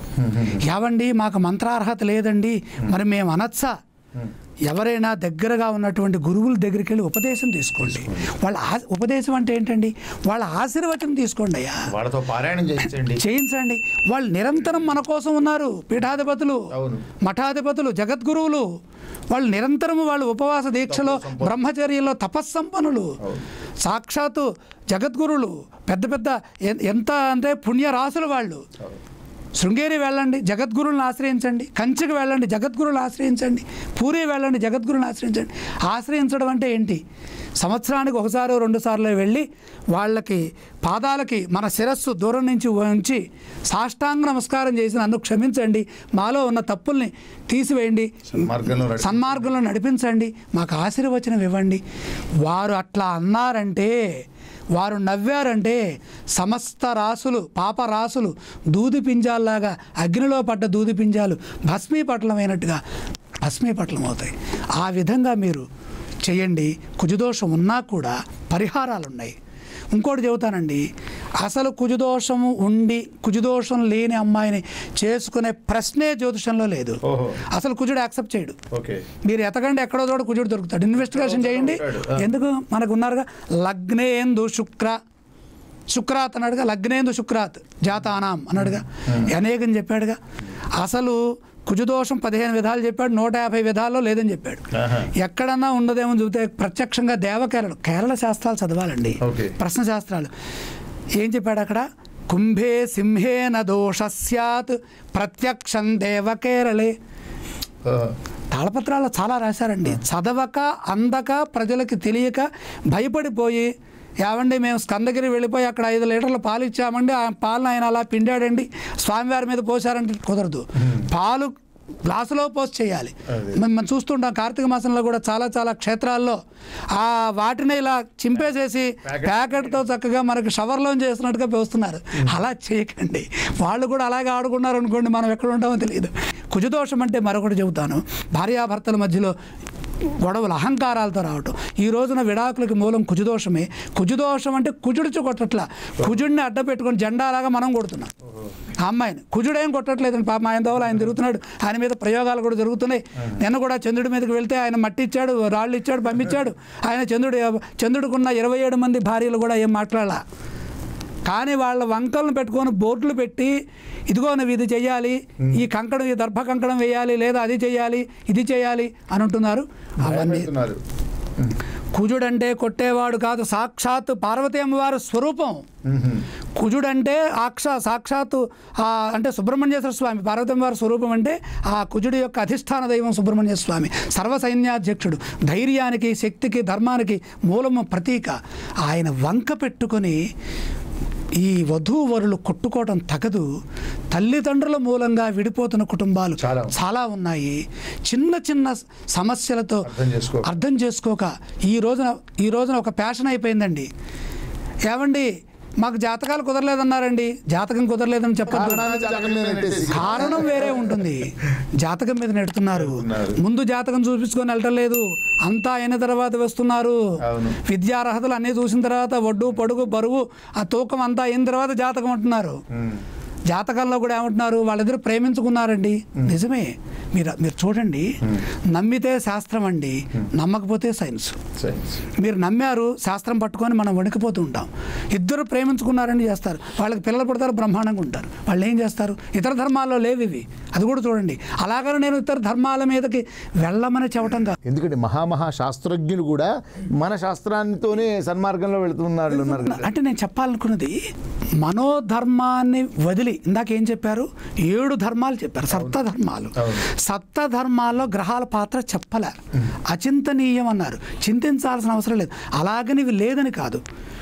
ఏవండి మాకు మంత్రార్హత లేదండి, మరి మేము అనొచ్చా? ఎవరైనా దగ్గరగా ఉన్నటువంటి గురువుల దగ్గరికి వెళ్ళి ఉపదేశం తీసుకోండి. వాళ్ళ ఉపదేశం అంటే ఏంటండి? వాళ్ళ ఆశీర్వచనం తీసుకోండి అయ్యా, వాళ్ళతో పారాయణం చేయించండి చేయించండి. వాళ్ళు నిరంతరం మన కోసం ఉన్నారు. పీఠాధిపతులు, మఠాధిపతులు, జగద్గురువులు, వాళ్ళు నిరంతరము వాళ్ళు ఉపవాస దీక్షలో, బ్రహ్మచర్యంలో తపస్సంపన్నులు, సాక్షాత్తు జగద్గురువులు, పెద్ద పెద్ద ఎంత అంటే పుణ్యరాశులు వాళ్ళు. శృంగేరి వెళ్ళండి, జగద్గురువులను ఆశ్రయించండి. కంచికి వెళ్ళండి, జగద్గురువులు ఆశ్రయించండి. పూరి వెళ్ళండి, జగద్గురువులను ఆశ్రయించండి. ఆశ్రయించడం అంటే ఏంటి? సంవత్సరానికి ఒకసారి రెండు సార్లు వెళ్ళి వాళ్ళకి పాదాలకి మన శిరస్సు దూరం నుంచి ఉంచి సాష్టాంగ నమస్కారం చేసి నన్ను క్షమించండి, మాలో ఉన్న తప్పుల్ని తీసివేయండి, సన్మార్గంలో నడిపించండి, మాకు ఆశీర్వచనం ఇవ్వండి. వారు అట్లా అన్నారంటే, వారు నవ్వారంటే సమస్త రాసులు, పాప రాసులు దూది పింజాల్లాగా, అగ్నిలో పడ్డ దూది పింజాలు భస్మీపట్లమైనట్టుగా భస్మీపట్లం అవుతాయి. ఆ విధంగా మీరు చేయండి. కుజదోషం ఉన్నా కూడా పరిహారాలు ఉన్నాయి. ఇంకోటి చెబుతానండి, అసలు కుజదోషము ఉండి కుజదోషం లేని అమ్మాయిని చేసుకునే ప్రశ్నే జ్యోతిషంలో లేదు. అసలు కుజుడు యాక్సెప్ట్ చేయడు. మీరు ఎతకండి, ఎక్కడో చోట కుజుడు దొరుకుతాడు. ఇన్వెస్టిగేషన్ చేయండి. ఎందుకు? మనకు ఉన్నారుగా లగ్నేందు శుక్ర, శుక్రాత్ అన్నాడుగా, లగ్నేందు శుక్రాత్ జాతానాం అన్నాడుగా, అనేకం చెప్పాడుగా. అసలు కుజదోషం పదిహేను విధాలు చెప్పాడు, నూట యాభై విధాల్లో లేదని చెప్పాడు. ఎక్కడన్నా ఉండదేమో చూస్తే ప్రత్యక్షంగా దేవకేరళ కేరళ శాస్త్రాలు చదవాలండి, ప్రశ్న శాస్త్రాలు. ఏం చెప్పాడు అక్కడ? కుంభే సింహేన దోష స్యాత్ ప్రత్యక్షం దేవకేరళే. తాళపత్రాల్లో చాలా రాశారండి. చదవక, అందక, ప్రజలకి తెలియక భయపడిపోయి, ఏమండి మేము స్కందగిరి వెళ్ళిపోయి అక్కడ ఐదు లీటర్ల పాలు ఇచ్చామండి, ఆ పాలను ఆయన అలా పిండాడండి, స్వామివారి మీద పోసారంటే కుదరదు. పాలు గ్లాసులో పోసి చేయాలి. మనం చూస్తుంటాం కార్తీక మాసంలో కూడా చాలా చాలా క్షేత్రాల్లో ఆ వాటిని ఇలా చింపేసేసి ప్యాకెట్తో చక్కగా మనకి షవర్లో చేస్తున్నట్టుగా పోస్తున్నారు. అలా చేయకండి. వాళ్ళు కూడా అలాగే ఆడుకున్నారు అనుకోండి, మనం ఎక్కడ ఉంటామో తెలియదు. కుజదోషం అంటే మరొకటి చెబుతాను. భార్యాభర్తల మధ్యలో గొడవలు అహంకారాలతో రావటం. ఈ రోజున విడాకులకి మూలం కుజదోషమే. కుజదోషం అంటే కుజుడిచి కొట్టట్లా, కుజుడిని అడ్డ పెట్టుకొని జెండాలాగా మనం కొడుతున్నాం ఆ అమ్మాయిని. కుజుడేం కొట్టట్లేదండి పాపం, ఆయన దోవలు ఆయన తిరుగుతున్నాడు, ఆయన మీద ప్రయోగాలు కూడా జరుగుతున్నాయి. నిన్న కూడా చంద్రుడి మీదకి వెళ్తే ఆయన మట్టి ఇచ్చాడు, రాళ్ళు ఇచ్చాడు, పంపించాడు. ఆయన చంద్రుడు చంద్రుడికున్న ఇరవై ఏడు మంది భార్యలు కూడా ఏం మాట్లాడాల. కానీ వాళ్ళ వంకలను పెట్టుకొని బోర్డులు పెట్టి, ఇదిగో నువ్వు ఇది చేయాలి, ఈ కంకణం, ఈ దర్భ కంకణం వేయాలి, లేదా అది చేయాలి, ఇది చేయాలి అని అంటున్నారు. అవన్నీ కుజుడంటే కొట్టేవాడు కాదు, సాక్షాత్ పార్వతీ అమ్మవారి స్వరూపం. కుజుడంటే అక్ష సాక్షాత్తు అంటే సుబ్రహ్మణ్యేశ్వర స్వామి, పార్వతీ అమ్మవారి స్వరూపం అంటే ఆ కుజుడి యొక్క అధిష్టాన దైవం సుబ్రహ్మణ్య స్వామి, సర్వసైన్యాధ్యక్షుడు, ధైర్యానికి, శక్తికి, ధర్మానికి మూలము ప్రతీక. ఆయన వంక పెట్టుకొని ఈ వధూవరులు కొట్టుకోవడం తగదు. తల్లిదండ్రుల మూలంగా విడిపోతున్న కుటుంబాలు చాలా ఉన్నాయి. చిన్న చిన్న సమస్యలతో అర్థం చేసుకోక ఈ రోజున ఈ రోజున ఒక ప్యాషన్ అయిపోయిందండి. ఏమండి మాకు జాతకాలు కుదరలేదన్నారండి, జాతకం కుదరలేదని చెప్పదు, కారణం వేరే ఉంటుంది. జాతకం మీద నెడుతున్నారు, ముందు జాతకం చూపించుకొని వెళ్ళటం లేదు, అంతా అయిన తర్వాత వస్తున్నారు. విద్యార్హతలు అన్నీ చూసిన తర్వాత ఒడ్డు పొడుగు బరువు ఆ తూకం అంతా అయిన తర్వాత జాతకం అంటున్నారు. జాతకాల్లో కూడా ఏమంటున్నారు, వాళ్ళిద్దరు ప్రేమించుకున్నారండి. నిజమే, మీరు మీరు చూడండి, నమ్మితే శాస్త్రం అండి, నమ్మకపోతే సైన్స్. మీరు నమ్మారు, శాస్త్రం పట్టుకొని మనం వణికిపోతూ ఉంటాం. ఇద్దరు ప్రేమించుకున్నారని చేస్తారు, వాళ్ళకి పిల్లలు పుడతారు, బ్రహ్మాండంగా ఉంటారు. వాళ్ళు ఏం చేస్తారు, ఇతర ధర్మాల్లో లేవు ఇవి, అది కూడా చూడండి. అలాగనే నేను ఇతర ధర్మాల మీదకి వెళ్ళమని చెప్పటం కాదు. ఎందుకంటే మహామహా శాస్త్రజ్ఞులు కూడా మన శాస్త్రానితోనే సన్మార్గంలో వెళుతున్నారు ఉన్నారు. అంటే నేను చెప్పాలనుకున్నది, మనోధర్మాన్ని వదిలి ఇందాక ఏం చెప్పారు, ఏడు ధర్మాలు చెప్పారు, సప్త ధర్మాలు. సప్త ధర్మాల్లో గ్రహాల పాత్ర చెప్పలే, అచింతనీయం అన్నారు. చింతించాల్సిన అవసరం లేదు. అలాగని ఇవి లేదని కాదు,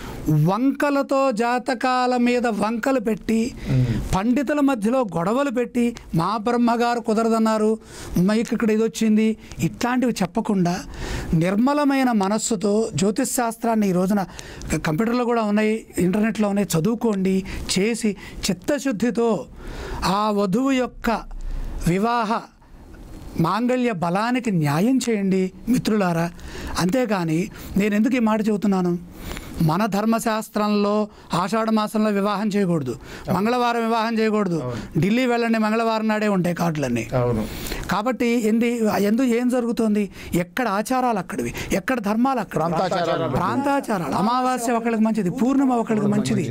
వంకలతో జాతకాల మీద వంకలు పెట్టి, పండితుల మధ్యలో గొడవలు పెట్టి, మా బ్రహ్మగారు కుదరదన్నారు, మైక్ ఇక్కడ ఇది వచ్చింది, ఇట్లాంటివి చెప్పకుండా నిర్మలమైన మనస్సుతో జ్యోతిష్ శాస్త్రాన్ని ఈ రోజున కంప్యూటర్లో కూడా ఉన్నాయి, ఇంటర్నెట్లో ఉన్నాయి, చదువుకోండి, చేసి చిత్తశుద్ధితో ఆ వధువు యొక్క వివాహ మాంగళ్య బలానికి న్యాయం చేయండి మిత్రులారా. అంతేగాని నేను ఎందుకు ఈ మాట చెబుతున్నాను, మన ధర్మశాస్త్రంలో ఆషాఢ మాసంలో వివాహం చేయకూడదు, మంగళవారం వివాహం చేయకూడదు, ఢిల్లీ వెళ్ళండి మంగళవారం నాడే ఉంటాయి కార్డులన్నీ. కాబట్టి ఎందు ఎందు ఏం జరుగుతుంది, ఎక్కడ ఆచారాలు అక్కడివి, ఎక్కడ ధర్మాలు అక్కడ, ప్రాంతాచారాలు. అమావాస్య ఒకళ్ళకి మంచిది, పూర్ణిమ ఒకళ్ళకి మంచిది,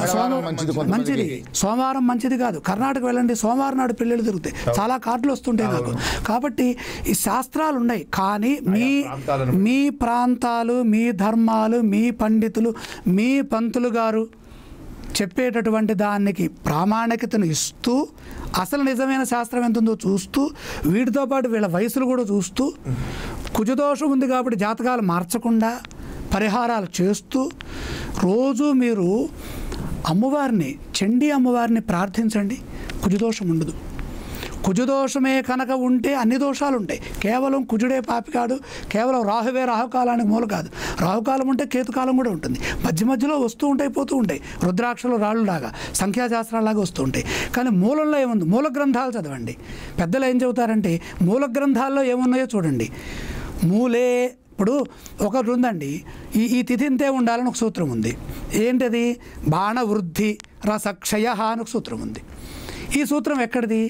మంచిది సోమవారం మంచిది కాదు. కర్ణాటక వెళ్ళండి, సోమవారం నాడు పెళ్ళిళ్ళు దొరుకుతాయి, చాలా కార్డులు వస్తుంటాయి నాకు. కాబట్టి ఈ శాస్త్రాలు ఉన్నాయి, కానీ మీ మీ ప్రాంతాలు, మీ ధర్మాలు, మీ పండితులు, మీ పంతులు గారు చెప్పేటటువంటి దానికి ప్రామాణికతను ఇస్తూ, అసలు నిజమైన శాస్త్రం ఎంతుందో చూస్తూ, వీటితో పాటు వీళ్ళ వయసులు కూడా చూస్తూ, కుజదోషం ఉంది కాబట్టి జాతకాలు మార్చకుండా పరిహారాలు చేస్తూ, రోజు మీరు అమ్మవారిని, చండీ అమ్మవారిని ప్రార్థించండి, కుజదోషం ఉండదు. కుజదోషమే కనుక ఉంటే అన్ని దోషాలు ఉంటాయి. కేవలం కుజుడే పాపి కాదు, కేవలం రాహువే రాహుకాలానికి మూల కాదు. రాహుకాలం ఉంటే కేతుకాలం కూడా ఉంటుంది, మధ్య మధ్యలో వస్తూ ఉంటాయి, పోతూ ఉంటాయి. రుద్రాక్షలు రాళ్ళులాగా, సంఖ్యాశాస్త్రాలాగా వస్తూ ఉంటాయి. కానీ మూలంలో ఏముంది, మూల గ్రంథాలు చదవండి. పెద్దలు ఏం చెబుతారంటే, మూల గ్రంథాల్లో ఏమున్నాయో చూడండి. మూలే ఇప్పుడు ఒకటి ఉందండి, ఈ ఈ తిథి ఇంతే ఉండాలని ఒక సూత్రం ఉంది. ఏంటది, బాణ వృద్ధి రసక్షయ అని ఒక సూత్రం ఉంది. ఈ సూత్రం ఎక్కడిది,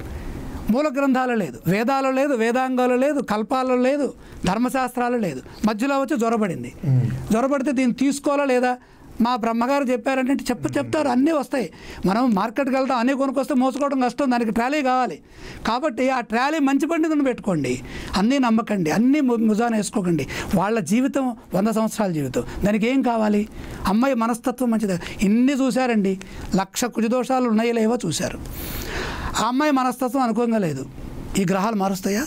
మూల గ్రంథాలు లేదు, వేదాలు లేదు, వేదాంగాలు లేదు, కల్పాలలో లేదు, ధర్మశాస్త్రాలు లేదు. మధ్యలో వచ్చి జ్వరపడింది. జ్వరపడితే దీన్ని తీసుకోవాలా లేదా, మా బ్రహ్మగారు చెప్పారంటే చెప్ప చెప్తారు అన్నీ వస్తాయి. మనం మార్కెట్కి వెళ్తాం, అన్నీ కొనుక్కొస్తే మోసుకోవడం కష్టం, దానికి ట్రాలీ కావాలి. కాబట్టి ఆ ట్రాలీ మంచి పండితుని పెట్టుకోండి, అన్నీ నమ్మకండి, అన్నీ ముజాన వేసుకోకండి. వాళ్ళ జీవితం వంద సంవత్సరాల జీవితం, దానికి ఏం కావాలి, అమ్మాయి మనస్తత్వం మంచిది. ఇన్ని చూశారండి, లక్ష కుజదోషాలు ఉన్నాయో లేవో చూశారు. ఆ అమ్మాయి మనస్తత్వం అనుకోగా లేదు, ఈ గ్రహాలు మారుస్తాయా?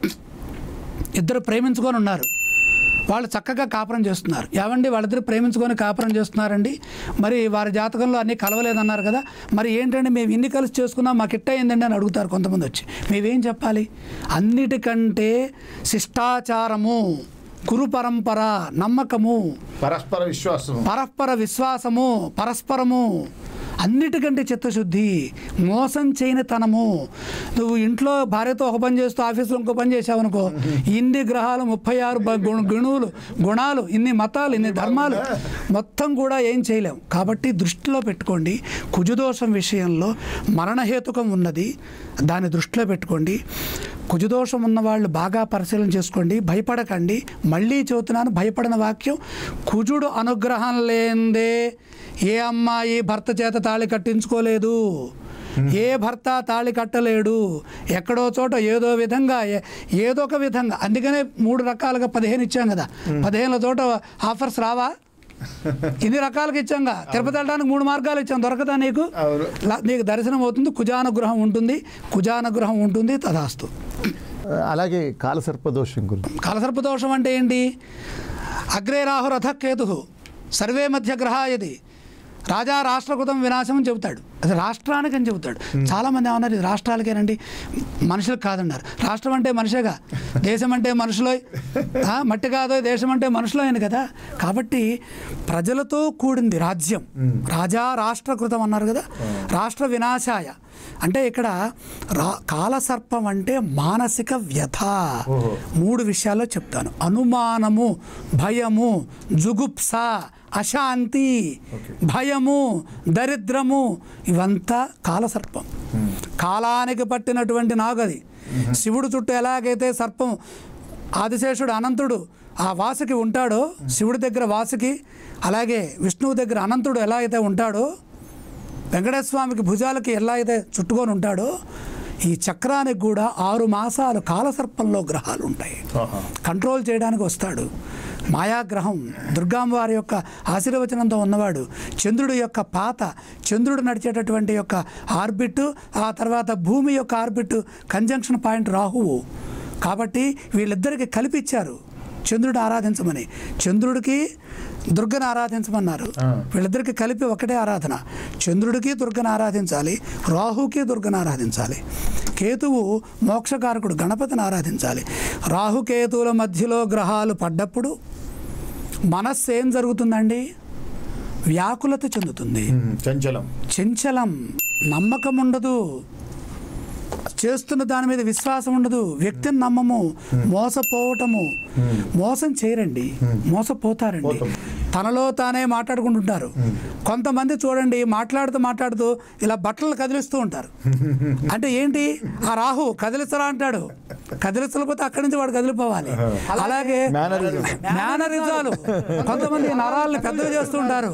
ఇద్దరు ప్రేమించుకొని ఉన్నారు, వాళ్ళు చక్కగా కాపురం చేస్తున్నారు. ఏమండి వాళ్ళిద్దరు ప్రేమించుకొని కాపురం చేస్తున్నారండి, మరి వారి జాతకంలో అన్నీ కలవలేదన్నారు కదా, మరి ఏంటంటే మేము ఇన్ని కలిసి చేసుకున్నాం, మాకు ఇట్ట అయిందండి అని అడుగుతారు కొంతమంది వచ్చి. మేమేం చెప్పాలి, అన్నిటికంటే శిష్టాచారము, గురు పరంపర, నమ్మకము, పరస్పర విశ్వాసము, పరస్పర విశ్వాసము, పరస్పరము అన్నిటికంటే చిత్తశుద్ధి, మోసం చేయని తనము. నువ్వు ఇంట్లో భార్యతో ఒక పని చేస్తూ ఆఫీసులో ఇంకో పని చేసావు అనుకో, ఇన్ని గ్రహాలు, ముప్పై ఆరు గుణులు గుణాలు, ఇన్ని మతాలు, ఇన్ని ధర్మాలు మొత్తం కూడా ఏం చేయలేము. కాబట్టి దృష్టిలో పెట్టుకోండి, కుజదోషం విషయంలో మరణహేతుకం ఉన్నది, దాన్ని దృష్టిలో పెట్టుకోండి. కుజదోషం ఉన్నవాళ్ళు బాగా పరిశీలన చేసుకోండి, భయపడకండి. మళ్ళీ చెబుతున్నాను, భయపడిన వాక్యం, కుజుడు అనుగ్రహం లేందే ఏ అమ్మాయి భర్త చేత తాళి కట్టించుకోలేదు, ఏ భర్త తాళి కట్టలేడు. ఎక్కడో చోట ఏదో విధంగా ఏదో ఒక విధంగా, అందుకనే మూడు రకాలుగా పదిహేను ఇచ్చాం కదా, పదిహేనుల చోట ఆఫర్స్ రావా? ఇన్ని రకాలుగా ఇచ్చాంగా. తిరుపతి వెళ్ళడానికి మూడు మార్గాలు ఇచ్చాం, దొరకదా నీకు? నీకు దర్శనం అవుతుంది, కుజానుగ్రహం ఉంటుంది, కుజానుగ్రహం ఉంటుంది, తదాస్తు. అలాగే కాలసర్పదోషం గురించి. కాలసర్పదోషం అంటే ఏంటి? అగ్రే రాహు రథ కేతు సర్వే మధ్య గ్రహాయది రాజా రాష్ట్రకృతం వినాశం అని చెబుతాడు. అది రాష్ట్రానికి అని చెబుతాడు. చాలామంది ఏమన్నారు ఇది రాష్ట్రాలకేనండి, మనుషులకు కాదన్నారు. రాష్ట్రం అంటే మనిషేగా, దేశం అంటే మనుషులో, మట్టి కాదో దేశం అంటే మనుషులో అని కదా. కాబట్టి ప్రజలతో కూడింది రాజ్యం. రాజా రాష్ట్రకృతం అన్నారు కదా, రాష్ట్ర వినాశాయ అంటే ఇక్కడ రా కాలసర్పం అంటే మానసిక వ్యథ. మూడు విషయాల్లో చెప్తాను. అనుమానము, భయము, జుగుప్స, అశాంతి, భయము, దరిద్రము, ఇవంతా కాలసర్పం. కాలానికి పట్టినటువంటి నాగది. శివుడు చుట్టూ ఎలాగైతే సర్పం ఆదిశేషుడు అనంతుడు ఆ వాసుకి ఉంటాడో, శివుడి దగ్గర వాసుకి, అలాగే విష్ణువు దగ్గర అనంతుడు ఎలా అయితే ఉంటాడో, వెంకటేశ్వర స్వామికి భుజాలకి ఎలా అయితే చుట్టుకొని ఉంటాడో, ఈ చక్రానికి కూడా ఆరు మాసాలు కాలసర్పంలో గ్రహాలు ఉంటాయి. కంట్రోల్ చేయడానికి వస్తాడు. మాయాగ్రహం, దుర్గాంవారి యొక్క ఆశీర్వచనంతో ఉన్నవాడు, చంద్రుడి యొక్క పాత, చంద్రుడు నడిచేటటువంటి యొక్క ఆర్బిట్, ఆ తర్వాత భూమి యొక్క ఆర్బిట్ కంజంక్షన్ పాయింట్ రాహువు. కాబట్టి వీళ్ళిద్దరికి కలిపిచ్చారు చంద్రుడు ఆరాధించమని. చంద్రుడికి దుర్గను ఆరాధించమన్నారు. వీళ్ళిద్దరికి కలిపి ఒకటే ఆరాధన. చంద్రుడికి దుర్గను ఆరాధించాలి, రాహుకి దుర్గను ఆరాధించాలి. కేతువు మోక్షకారకుడు, గణపతిని ఆరాధించాలి. రాహుకేతువుల మధ్యలో గ్రహాలు పడ్డప్పుడు మనస్సు ఏం జరుగుతుందండి? వ్యాకులత చెందుతుంది, చంచలం చంచలం, నమ్మకం ఉండదు, చేస్తున్న దాని మీద విశ్వాసం ఉండదు, వ్యక్తిని నమ్మము, మోసపోవటము. మోసం చేయరండి, మోసపోతారండి. తనలో తానే మాట్లాడుకుంటుంటారు. కొంతమంది చూడండి మాట్లాడుతూ మాట్లాడుతూ ఇలా బట్టలు కదిలిస్తూ ఉంటారు. అంటే ఏంటి? ఆ రాహు కదిలిస్తరా అంటాడు, కదిలిస్తలేకపోతే అక్కడి నుంచి వాడు కదిలిపోవాలి. అలాగే మేనరిజాలు, కొంతమంది నరాలని పెద్దగా చేస్తూ ఉంటారు,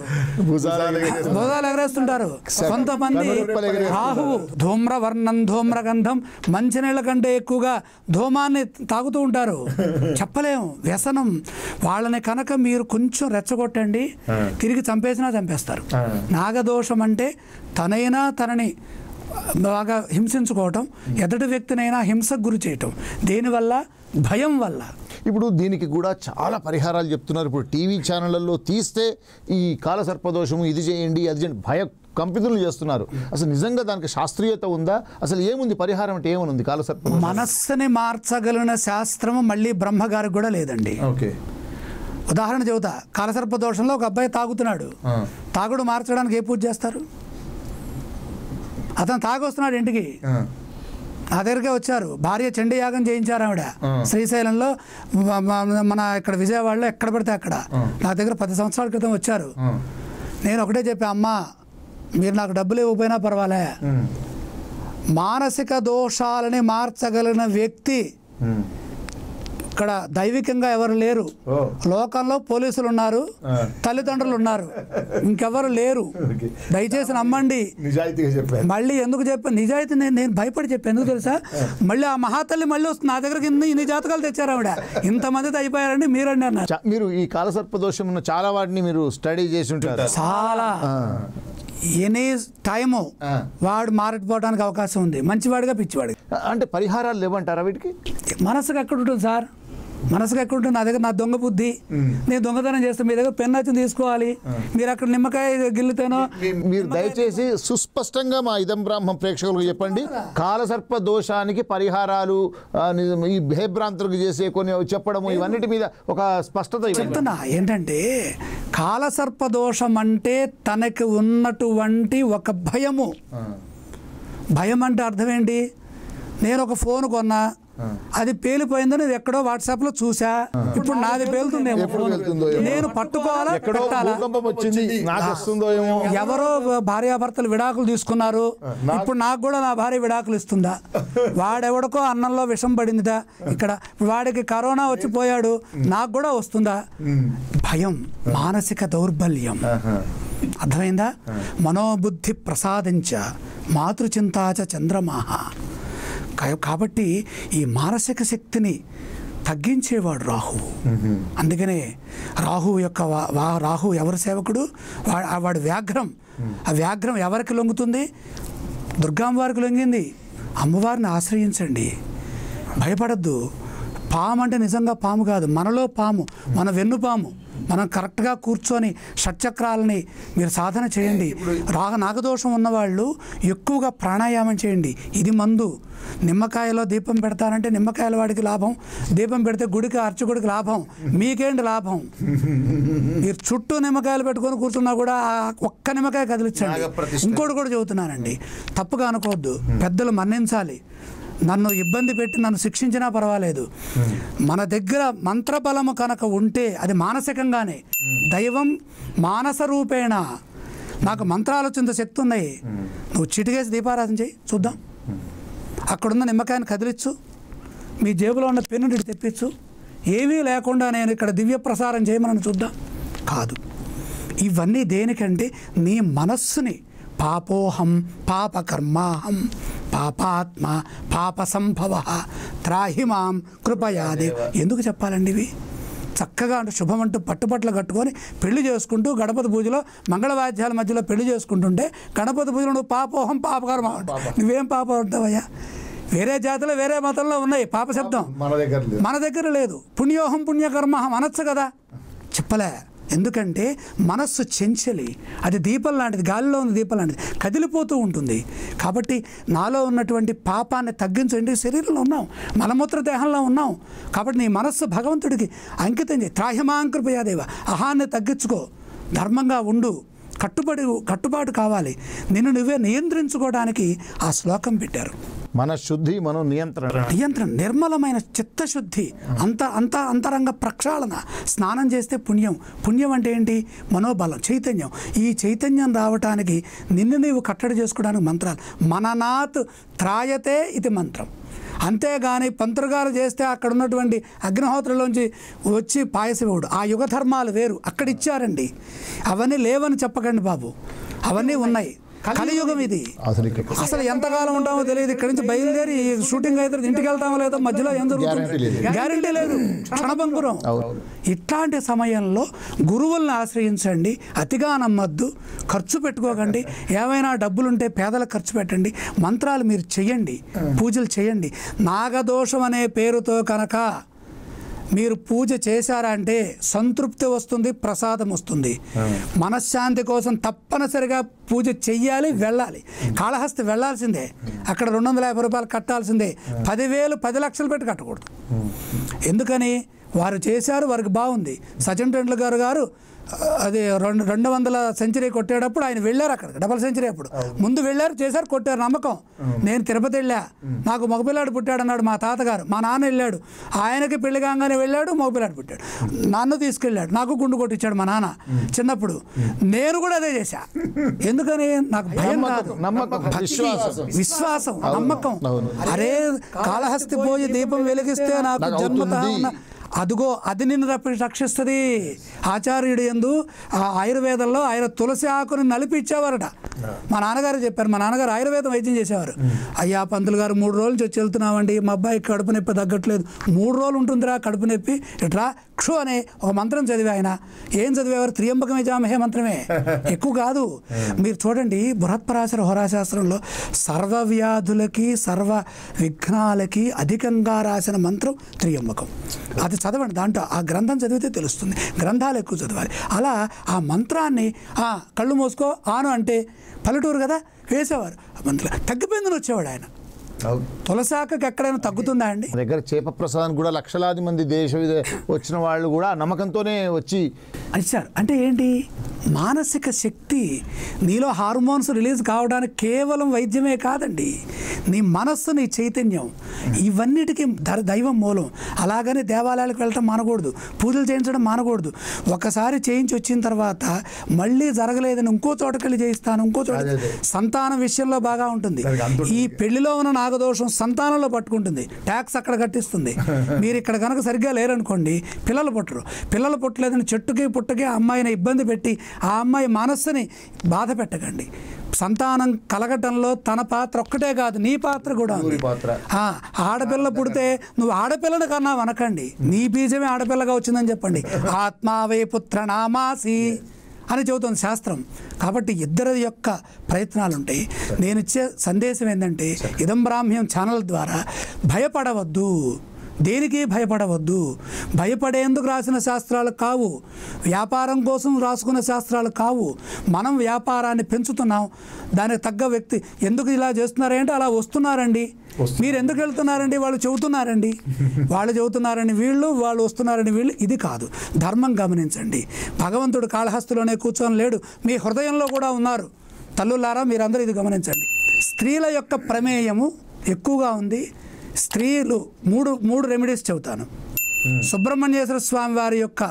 భుజాలు ఎగరేస్తుంటారు. కొంతమంది రాహువు ధూమ్రవర్ణం ధూమ్రగంధం, మంచినీళ్ళ కంటే ఎక్కువగా ధూమాన్ని తాగుతూ ఉంటారు. చెప్పలేము, వ్యసనం. వాళ్ళని కనుక మీరు కొంచెం రెచ్చగొట్టండి, తిరిగి చంపేసినా చంపేస్తారు. నాగదోషం అంటే తనైనా తనని బాగా హింసించుకోవటం, ఎదుటి వ్యక్తినైనా హింసకు గురి చేయటం. దేనివల్ల? భయం వల్ల. ఇప్పుడు దీనికి కూడా చాలా పరిహారాలు చెప్తున్నారు. ఇప్పుడు టీవీ ఛానళ్ళల్లో తీస్తే ఈ కాలసర్పదోషము ఇది చేయండి అది చేయండి భయ కంపితులు చేస్తున్నారు. అసలు నిజంగా దానికి శాస్త్రీయత ఉందా? అసలు ఏముంది పరిహారం అంటే ఏమనుంది? కాలసర్ప మనస్సుని మార్చగలిగిన శాస్త్రము మళ్ళీ బ్రహ్మగారికి కూడా లేదండి. ఓకే, ఉదాహరణ చెబుతా. కాలసర్ప దోషంలో ఒక అబ్బాయి తాగుతున్నాడు. తాగుడు మార్చడానికి ఏ పూజ చేస్తారు? అతను తాగొస్తున్నాడు ఇంటికి, నా దగ్గరికే వచ్చారు. భార్య చండీ యాగం చేయించారు ఆవిడ శ్రీశైలంలో, మన ఇక్కడ విజయవాడలో, ఎక్కడ పడితే అక్కడ. నా దగ్గర పది సంవత్సరాల క్రితం వచ్చారు. నేను ఒకటే చెప్పా, అమ్మా మీరు నాకు డబ్బులు ఇవ్వకపోయినా పర్వాలే, మానసిక దోషాలని మార్చగలిగిన వ్యక్తి ఇక్కడ దైవికంగా ఎవరు లేరు. లోకంలో పోలీసులు ఉన్నారు, తల్లిదండ్రులు ఉన్నారు, ఇంకెవరు లేరు. దయచేసి నమ్మండి. మళ్ళీ ఎందుకు చెప్పాను నిజాయితీ? నేను నేను భయపడి చెప్పాను. ఎందుకు తెలుసా? మళ్ళీ ఆ మహాతల్లి మళ్ళీ వస్తుంది నా దగ్గరికి. ఇన్ని ఇన్ని జాతకాలు తెచ్చారు ఆవిడ, ఇంతమంది అయిపోయారండి మీరండి అన్నారు. మీరు ఈ కాలసర్ప దోషం ఉన్న చాలా వాటిని మీరు స్టడీ చేసి ఉంటారు. చాలా ఎనీ టైము వాడు మారిపోవడానికి అవకాశం ఉంది, మంచివాడిగా పిచ్చివాడిగా. అంటే పరిహారాలు లేవంటారా వీటికి? మనసుకు ఎక్కడ ఉంటుంది సార్? మనసుకు ఎక్కడ ఉంటుంది? నా దగ్గర నా దొంగ బుద్ధి, నేను దొంగతనం చేస్తాను, మీ దగ్గర పెన్ వచ్చి తీసుకోవాలి, మీరు అక్కడ నిమ్మకాయ గిల్లుతానో. మీరు దయచేసి సుస్పష్టంగా మా ఇదం బ్రాహ్మం ప్రేక్షకులకు చెప్పండి, కాలసర్ప దోషానికి పరిహారాలు, ఈ భయభ్రాంతులకు చేసే కొన్ని చెప్పడము, ఇవన్నిటి మీద ఒక స్పష్టత చెప్తున్నా. ఏంటంటే కాలసర్పదోషం అంటే తనకి ఉన్నటువంటి ఒక భయము. భయం అంటే అర్థం ఏంటి? నేను ఒక ఫోన్ కొన్నా, అది పేలిపోయిందని ఎక్కడో వాట్సాప్ లో చూసా, ఇప్పుడు నాది పేలుతుందేమో, నేను పట్టుకోవాలా పెట్టాలా? ఎవరో భార్యాభర్తలు విడాకులు తీసుకున్నారు, ఇప్పుడు నాకు కూడా నా భార్య విడాకులు ఇస్తుందా? వాడెవడికో అన్నంలో విషం పడిందిదా, ఇక్కడ వాడికి కరోనా వచ్చిపోయాడు, నాకు కూడా వస్తుందా? భయం, మానసిక దౌర్బల్యం. అర్థమైందా? మనోబుద్ధి ప్రసాదించ మాతృచింతాచ చంద్రమాహ. కాబట్టి ఈ మానసిక శక్తిని తగ్గించేవాడు రాహువు. అందుకనే రాహువు యొక్క రాహువు ఎవరి సేవకుడు? వాడు వ్యాఘ్రం. ఆ వ్యాఘ్రం ఎవరికి లొంగుతుంది? దుర్గామ్మవారికి లొంగింది. అమ్మవారిని ఆశ్రయించండి, భయపడద్దు. పాము అంటే నిజంగా పాము కాదు, మనలో పాము, మన వెన్ను పాము. మనం కరెక్ట్గా కూర్చొని షట్చక్రాలని మీరు సాధన చేయండి. రాగ నాగదోషం ఉన్నవాళ్ళు ఎక్కువగా ప్రాణాయామం చేయండి. ఇది మందు. నిమ్మకాయలో దీపం పెడతానంటే నిమ్మకాయల వాడికి లాభం, దీపం పెడితే గుడికి అర్చకుడికి లాభం, మీకేంటి లాభం? మీరు చుట్టూ నిమ్మకాయలు పెట్టుకొని కూర్చున్నా కూడా ఒక్క నిమ్మకాయ కదిలించండి. ఇంకోటి కూడా చెబుతున్నానండి, తప్పుగా అనుకోవద్దు, పెద్దలు మన్నించాలి. నన్ను ఇబ్బంది పెట్టి నన్ను శిక్షించినా పర్వాలేదు. మన దగ్గర మంత్రబలము కనుక ఉంటే అది మానసికంగానే, దైవం మానస రూపేణ. నాకు మంత్రాలోచింత శక్తి ఉన్నాయి, నువ్వు చిటికేసి దీపారాధన చేయి చూద్దాం. అక్కడున్న నిమ్మకాయని కదిలిచ్చు, మీ జేబులో ఉన్న పెన్ను తెప్పించు, ఏమీ లేకుండా నేను ఇక్కడ దివ్య ప్రసారం చేయమని చూద్దాం. కాదు, ఇవన్నీ దేనికంటే నీ మనస్సుని పాపోహం పాపకర్మాహం పాపాత్మ పాప సంభవ త్రాహిమాం కృపయాదేవ్. ఎందుకు చెప్పాలండి ఇవి? చక్కగా అంటూ శుభం అంటూ పట్టుబట్టలు కట్టుకొని పెళ్లి చేసుకుంటూ గణపతి పూజలో మంగళవాద్యాల మధ్యలో పెళ్లి చేసుకుంటుంటే గణపతి పూజలో నువ్వు పాపోహం పాపకర్మ, నువ్వేం పాపం ఉంటావయ్యా? వేరే జాతిలో వేరే మతంలో ఉన్నాయి పాప శబ్దం, మన దగ్గర లేదు. పుణ్యోహం పుణ్యకర్మహం అనొచ్చు కదా, చెప్పలే. ఎందుకంటే మనస్సు చెంచలి, అది దీపం లాంటిది, గాలిలో ఉన్న దీపం లాంటిది, కదిలిపోతూ ఉంటుంది. కాబట్టి నాలో ఉన్నటువంటి పాపాన్ని తగ్గించండి. శరీరంలో ఉన్నాం, మలమూత్ర దేహంలో ఉన్నాం, కాబట్టి నీ మనస్సు భగవంతుడికి అంకితం చేయి. త్రాహిమాంకృపయాదేవ, అహాన్ని తగ్గించుకో, ధర్మంగా ఉండు, కట్టుబడి కట్టుబాటు కావాలి. నిన్ను నువ్వే నియంత్రించుకోవడానికి ఆ శ్లోకం పెట్టారు. మన శుద్ధి, మనం నియంత్రణ నియంత్రణ నిర్మలమైన చిత్తశుద్ధి, అంత అంత అంతరంగ ప్రక్షాళన. స్నానం చేస్తే పుణ్యం. పుణ్యం అంటే ఏంటి? మనోబలం, చైతన్యం. ఈ చైతన్యం రావటానికి నిన్ను నీవు కట్టడి చేసుకోవడానికి మంత్రాలు. మననాత్ త్రాయతే ఇది మంత్రం. అంతేగాని పంతులుగారు చేస్తే అక్కడ ఉన్నటువంటి అగ్నిహోత్రలోంచి వచ్చి పాయసవుడు, ఆ యుగ ధర్మాలు వేరు, అక్కడ ఇచ్చారండి. అవన్నీ లేవని చెప్పకండి బాబు, అవన్నీ ఉన్నాయి. కలియుగం ఇది. అసలు ఎంతకాలం ఉంటామో తెలియదు. ఇక్కడి నుంచి బయలుదేరి షూటింగ్ అయితే ఇంటికి వెళ్తామో లేదో, మధ్యలో ఏం జరుగుతుంది గ్యారంటీ లేదు, క్షణభంగురం. ఇట్లాంటి సమయంలో గురువుల్ని ఆశ్రయించండి, అతిగా నమ్మద్దు, ఖర్చు పెట్టుకోకండి. ఏమైనా డబ్బులుంటే పేదలకు ఖర్చు పెట్టండి, మంత్రాలు మీరు చెయ్యండి, పూజలు చేయండి. నాగదోషం అనే పేరుతో కనుక మీరు పూజ చేశారంటే సంతృప్తి వస్తుంది, ప్రసాదం వస్తుంది. మనశ్శాంతి కోసం తప్పనిసరిగా పూజ చెయ్యాలి, వెళ్ళాలి. కాళహస్తి వెళ్ళాల్సిందే, అక్కడ రెండు వందల యాభై రూపాయలు కట్టాల్సిందే. పదివేలు పది లక్షలు పెట్టి కట్టకూడదు. ఎందుకని? వారు చేశారు, వారికి బాగుంది. సచిన్ టెండూల్కర్ గారు అది రెండు రెండు వందల సెంచరీ కొట్టేటప్పుడు ఆయన వెళ్ళారు, అక్కడికి డబల్ సెంచరీ అప్పుడు ముందు వెళ్ళారు, చేశారు, కొట్టారు. నమ్మకం. నేను తిరుపతి వెళ్ళా, నాకు మగపిల్లాడు పుట్టాడు అన్నాడు మా తాతగారు. మా నాన్న వెళ్ళాడు, ఆయనకి పెళ్లి కాగానే వెళ్ళాడు, మగపిల్లాడు పుట్టాడు. నన్ను తీసుకెళ్ళాడు, నాకు గుండు కొట్టించాడు మా నాన్న చిన్నప్పుడు. నేను కూడా అదే చేశా. ఎందుకని? నాకు భయం కాదు, విశ్వాసం, నమ్మకం. అరే కాళహస్తి పోయి దీపం వెలిగిస్తే నాకు జన్మత ఉన్న అదిగో అది నిన్ను రక్షిస్తుంది. ఆచార్యుడు యందు ఆ ఆయుర్వేదంలో ఆయన తులసి ఆకుని నలిపి ఇచ్చేవారట. మా నాన్నగారు చెప్పారు, మా నాన్నగారు ఆయుర్వేదం వైద్యం చేసేవారు. అయ్యా పంతులు గారు, మూడు రోజుల నుంచి వచ్చి వెళ్తున్నామండి, మా అబ్బాయికి కడుపు నొప్పి తగ్గట్లేదు. మూడు రోజులు ఉంటుందిరా కడుపు నొప్పి, ఇట్రా క్షు అనే ఒక మంత్రం చదివి, ఆయన ఏం చదివేవారు? త్రియంబకమే జామహే మంత్రమే, ఎక్కువ కాదు. మీరు చూడండి బృహత్పరాశర హోరాశాస్త్రంలో సర్వవ్యాధులకి సర్వ విఘ్నాలకి అధికంగా రాసిన మంత్రం త్రియంబకం. అది చదవండి, దాంట్లో ఆ గ్రంథం చదివితే తెలుస్తుంది. గ్రంథాలు ఎక్కువ చదవాలి. అలా ఆ మంత్రాన్ని ఆ కళ్ళు మూసుకో ఆను అంటే పల్లెటూరు కదా వేసేవారు. మంత్రం తగ్గిపోయిందని వచ్చేవాడు ఆయన. తులసాకకి ఎక్కడైనా తగ్గుతుందా అండి? దగ్గర చేప ప్రసాదం కూడా లక్షలాది మంది దేశ వచ్చిన వాళ్ళు కూడా నమ్మకంతోనే వచ్చి సార్ అంటే ఏంటి, మానసిక శక్తి నీలో హార్మోన్స్ రిలీజ్ కావడానికి కేవలం వైద్యమే కాదండి, నీ మనస్సు, నీ చైతన్యం, ఇవన్నిటికీ దైవం మూలం. అలాగని దేవాలయాలకు వెళ్ళటం మానకూడదు, పూజలు చేయించడం మానకూడదు. ఒకసారి చేయించి వచ్చిన తర్వాత మళ్ళీ జరగలేదని ఇంకో చోటకెళ్ళి చేయిస్తాను, ఇంకో చోట. సంతానం విషయంలో బాగా ఉంటుంది. ఈ పెళ్లిలో ఉన్న నాగదోషం సంతానంలో పట్టుకుంటుంది, ట్యాక్స్ అక్కడ కట్టిస్తుంది. మీరు ఇక్కడ కనుక సరిగ్గా లేరనుకోండి, పిల్లలు పుట్టరు. పిల్లలు పుట్టలేదని చెట్టుకి పుట్టకి ఆ అమ్మాయిని ఇబ్బంది పెట్టి ఆ అమ్మాయి మనస్సుని బాధ పెట్టకండి. సంతానం కలగటంలో తన పాత్ర ఒక్కటే కాదు, నీ పాత్ర కూడా ఉంది. ఆడపిల్ల పుడితే నువ్వు ఆడపిల్లని కన్నా అనకండి, నీ బీజమే ఆడపిల్లగా వచ్చిందని చెప్పండి. ఆత్మావే పుత్ర నామాసి అని చెబుతుంది శాస్త్రం. కాబట్టి ఇద్దరి యొక్క ప్రయత్నాలు ఉంటాయి. నేను ఇచ్చే సందేశం ఏంటంటే, ఇదం బ్రాహ్మ్యం ఛానల్ ద్వారా భయపడవద్దు, దేనికి భయపడవద్దు. భయపడేందుకు రాసిన శాస్త్రాలు కావు, వ్యాపారం కోసం రాసుకున్న శాస్త్రాలు కావు. మనం వ్యాపారాన్ని పెంచుతున్నాం, దానికి తగ్గ వ్యక్తి ఎందుకు ఇలా చేస్తున్నారంటే అలా వస్తున్నారండి. మీరు ఎందుకు వెళ్తున్నారండి, వాళ్ళు చెబుతున్నారండి, వాళ్ళు చెబుతున్నారని వీళ్ళు, వాళ్ళు వస్తున్నారని వీళ్ళు. ఇది కాదు, ధర్మం గమనించండి. భగవంతుడు కాళహస్తిలోనే కూర్చొని లేడు, మీ హృదయంలో కూడా ఉన్నారు. తల్లులారా మీరందరూ ఇది గమనించండి. స్త్రీల యొక్క ప్రమేయము ఎక్కువగా ఉంది. స్త్రీలు మూడు మూడు రెమెడీస్ చెబుతాను. సుబ్రహ్మణ్యేశ్వర స్వామి వారి యొక్క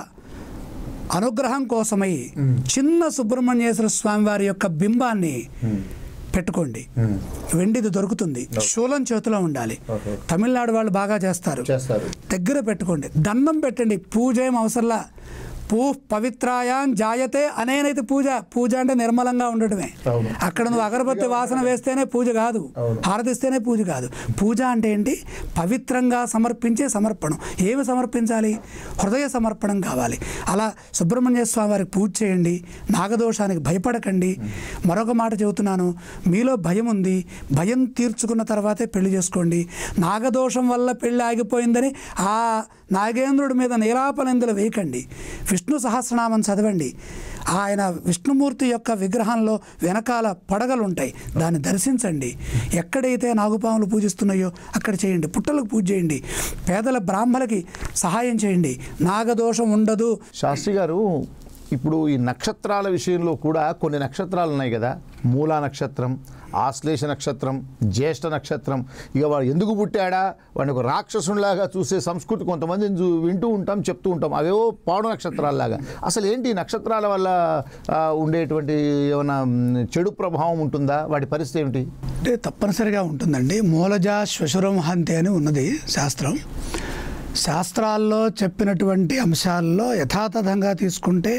అనుగ్రహం కోసమై చిన్న సుబ్రహ్మణ్యేశ్వర స్వామి వారి యొక్క బింబాన్ని పెట్టుకోండి, వెండిది దొరుకుతుంది. శూలం చేతిలో ఉండాలి. తమిళనాడు వాళ్ళు బాగా చేస్తారు, దగ్గర పెట్టుకోండి. దండం పెట్టండి, పూజ ఏం అవసరంలా. పూ పవిత్రాయాం జాయతే అనేనైతే పూజ. పూజ అంటే నిర్మలంగా ఉండటమే. అక్కడ నువ్వు అగరబత్తి వాసన వేస్తేనే పూజ కాదు, హారతిస్తేనే పూజ కాదు. పూజ అంటే ఏంటి, పవిత్రంగా సమర్పించే సమర్పణం. ఏమి సమర్పించాలి, హృదయ సమర్పణం కావాలి. అలా సుబ్రహ్మణ్య స్వామి వారికి పూజ చేయండి. నాగదోషానికి భయపడకండి. మరొక మాట చెబుతున్నాను, మీలో భయం ఉంది, భయం తీర్చుకున్న తర్వాతే పెళ్లి చేసుకోండి. నాగదోషం వల్ల పెళ్లి ఆగిపోయిందని ఆ నాగేంద్రుడి మీద నీలాపనిందులు వేయకండి. విష్ణు సహస్రనామం చదవండి. ఆయన విష్ణుమూర్తి యొక్క విగ్రహంలో వెనకాల పడగలు ఉంటాయి, దాన్ని దర్శించండి. ఎక్కడైతే నాగుపాములు పూజిస్తున్నాయో అక్కడ చేయండి. పుట్టలకు పూజ చేయండి. పేదల బ్రాహ్మణులకి సహాయం చేయండి. నాగదోషం ఉండదు. శాస్త్రి గారు, ఇప్పుడు ఈ నక్షత్రాల విషయంలో కూడా కొన్ని నక్షత్రాలు ఉన్నాయి కదా, మూలా నక్షత్రం, ఆశ్లేష నక్షత్రం, జ్యేష్ఠ నక్షత్రం. ఇక వాడు ఎందుకు పుట్టాడా, వాడిని ఒక రాక్షసునిలాగా చూసే సంస్కృతి కొంతమందిని చూ వింటూ ఉంటాం, చెప్తూ ఉంటాం. అవేవో పాడు నక్షత్రాలలాగా. అసలు ఏంటి నక్షత్రాల వల్ల ఉండేటువంటి ఏమైనా చెడు ప్రభావం ఉంటుందా, వాటి పరిస్థితి ఏమిటి? అంటే తప్పనిసరిగా ఉంటుందండి. మూలజ శ్వశురం హంతి అని ఉన్నది శాస్త్రం. శాస్త్రాల్లో చెప్పినటువంటి అంశాల్లో యథాతథంగా తీసుకుంటే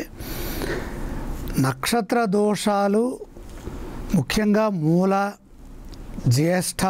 నక్షత్ర దోషాలు ముఖ్యంగా మూల, జ్యేష్ఠ,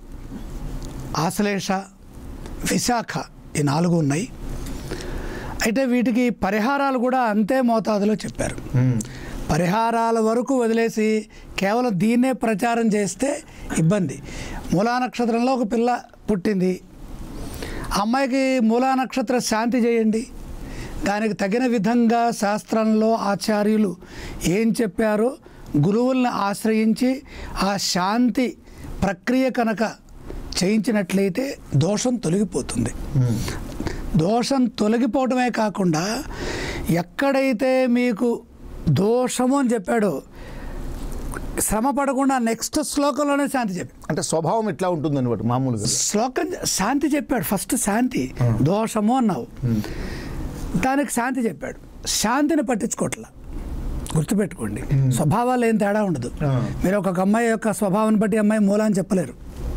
ఆశ్లేష, విశాఖ ఈ నాలుగు ఉన్నాయి. అయితే వీటికి పరిహారాలు కూడా అంతే మోతాదులో చెప్పారు. పరిహారాల వరకు వదిలేసి కేవలం దీన్నే ప్రచారం చేస్తే ఇబ్బంది. మూలా నక్షత్రంలో ఒక పిల్ల పుట్టింది, అమ్మాయికి మూలా నక్షత్ర శాంతి చేయండి. దానికి తగిన విధంగా శాస్త్రంలో ఆచార్యులు ఏం చెప్పారో గురువుల్ని ఆశ్రయించి ఆ శాంతి ప్రక్రియ కనుక చేయించినట్లయితే దోషం తొలగిపోతుంది. దోషం తొలగిపోవడమే కాకుండా ఎక్కడైతే మీకు దోషము అని చెప్పాడో శ్రమ పడకుండా నెక్స్ట్ శ్లోకంలోనే శాంతి చెప్పాడు. అంటే స్వభావం ఎట్లా ఉంటుంది అనమాట మామూలుగా. శ్లోకం శాంతి చెప్పాడు. ఫస్ట్ శాంతి, దోషము అన్నావు, దానికి శాంతి చెప్పాడు. శాంతిని పట్టించుకోవట్లా. గుర్తుపెట్టుకోండి, స్వభావాలు ఏం తేడా ఉండదు. మీరు ఒక అమ్మాయి యొక్క స్వభావాన్ని బట్టి అమ్మాయి మూల అని చెప్పలేరు.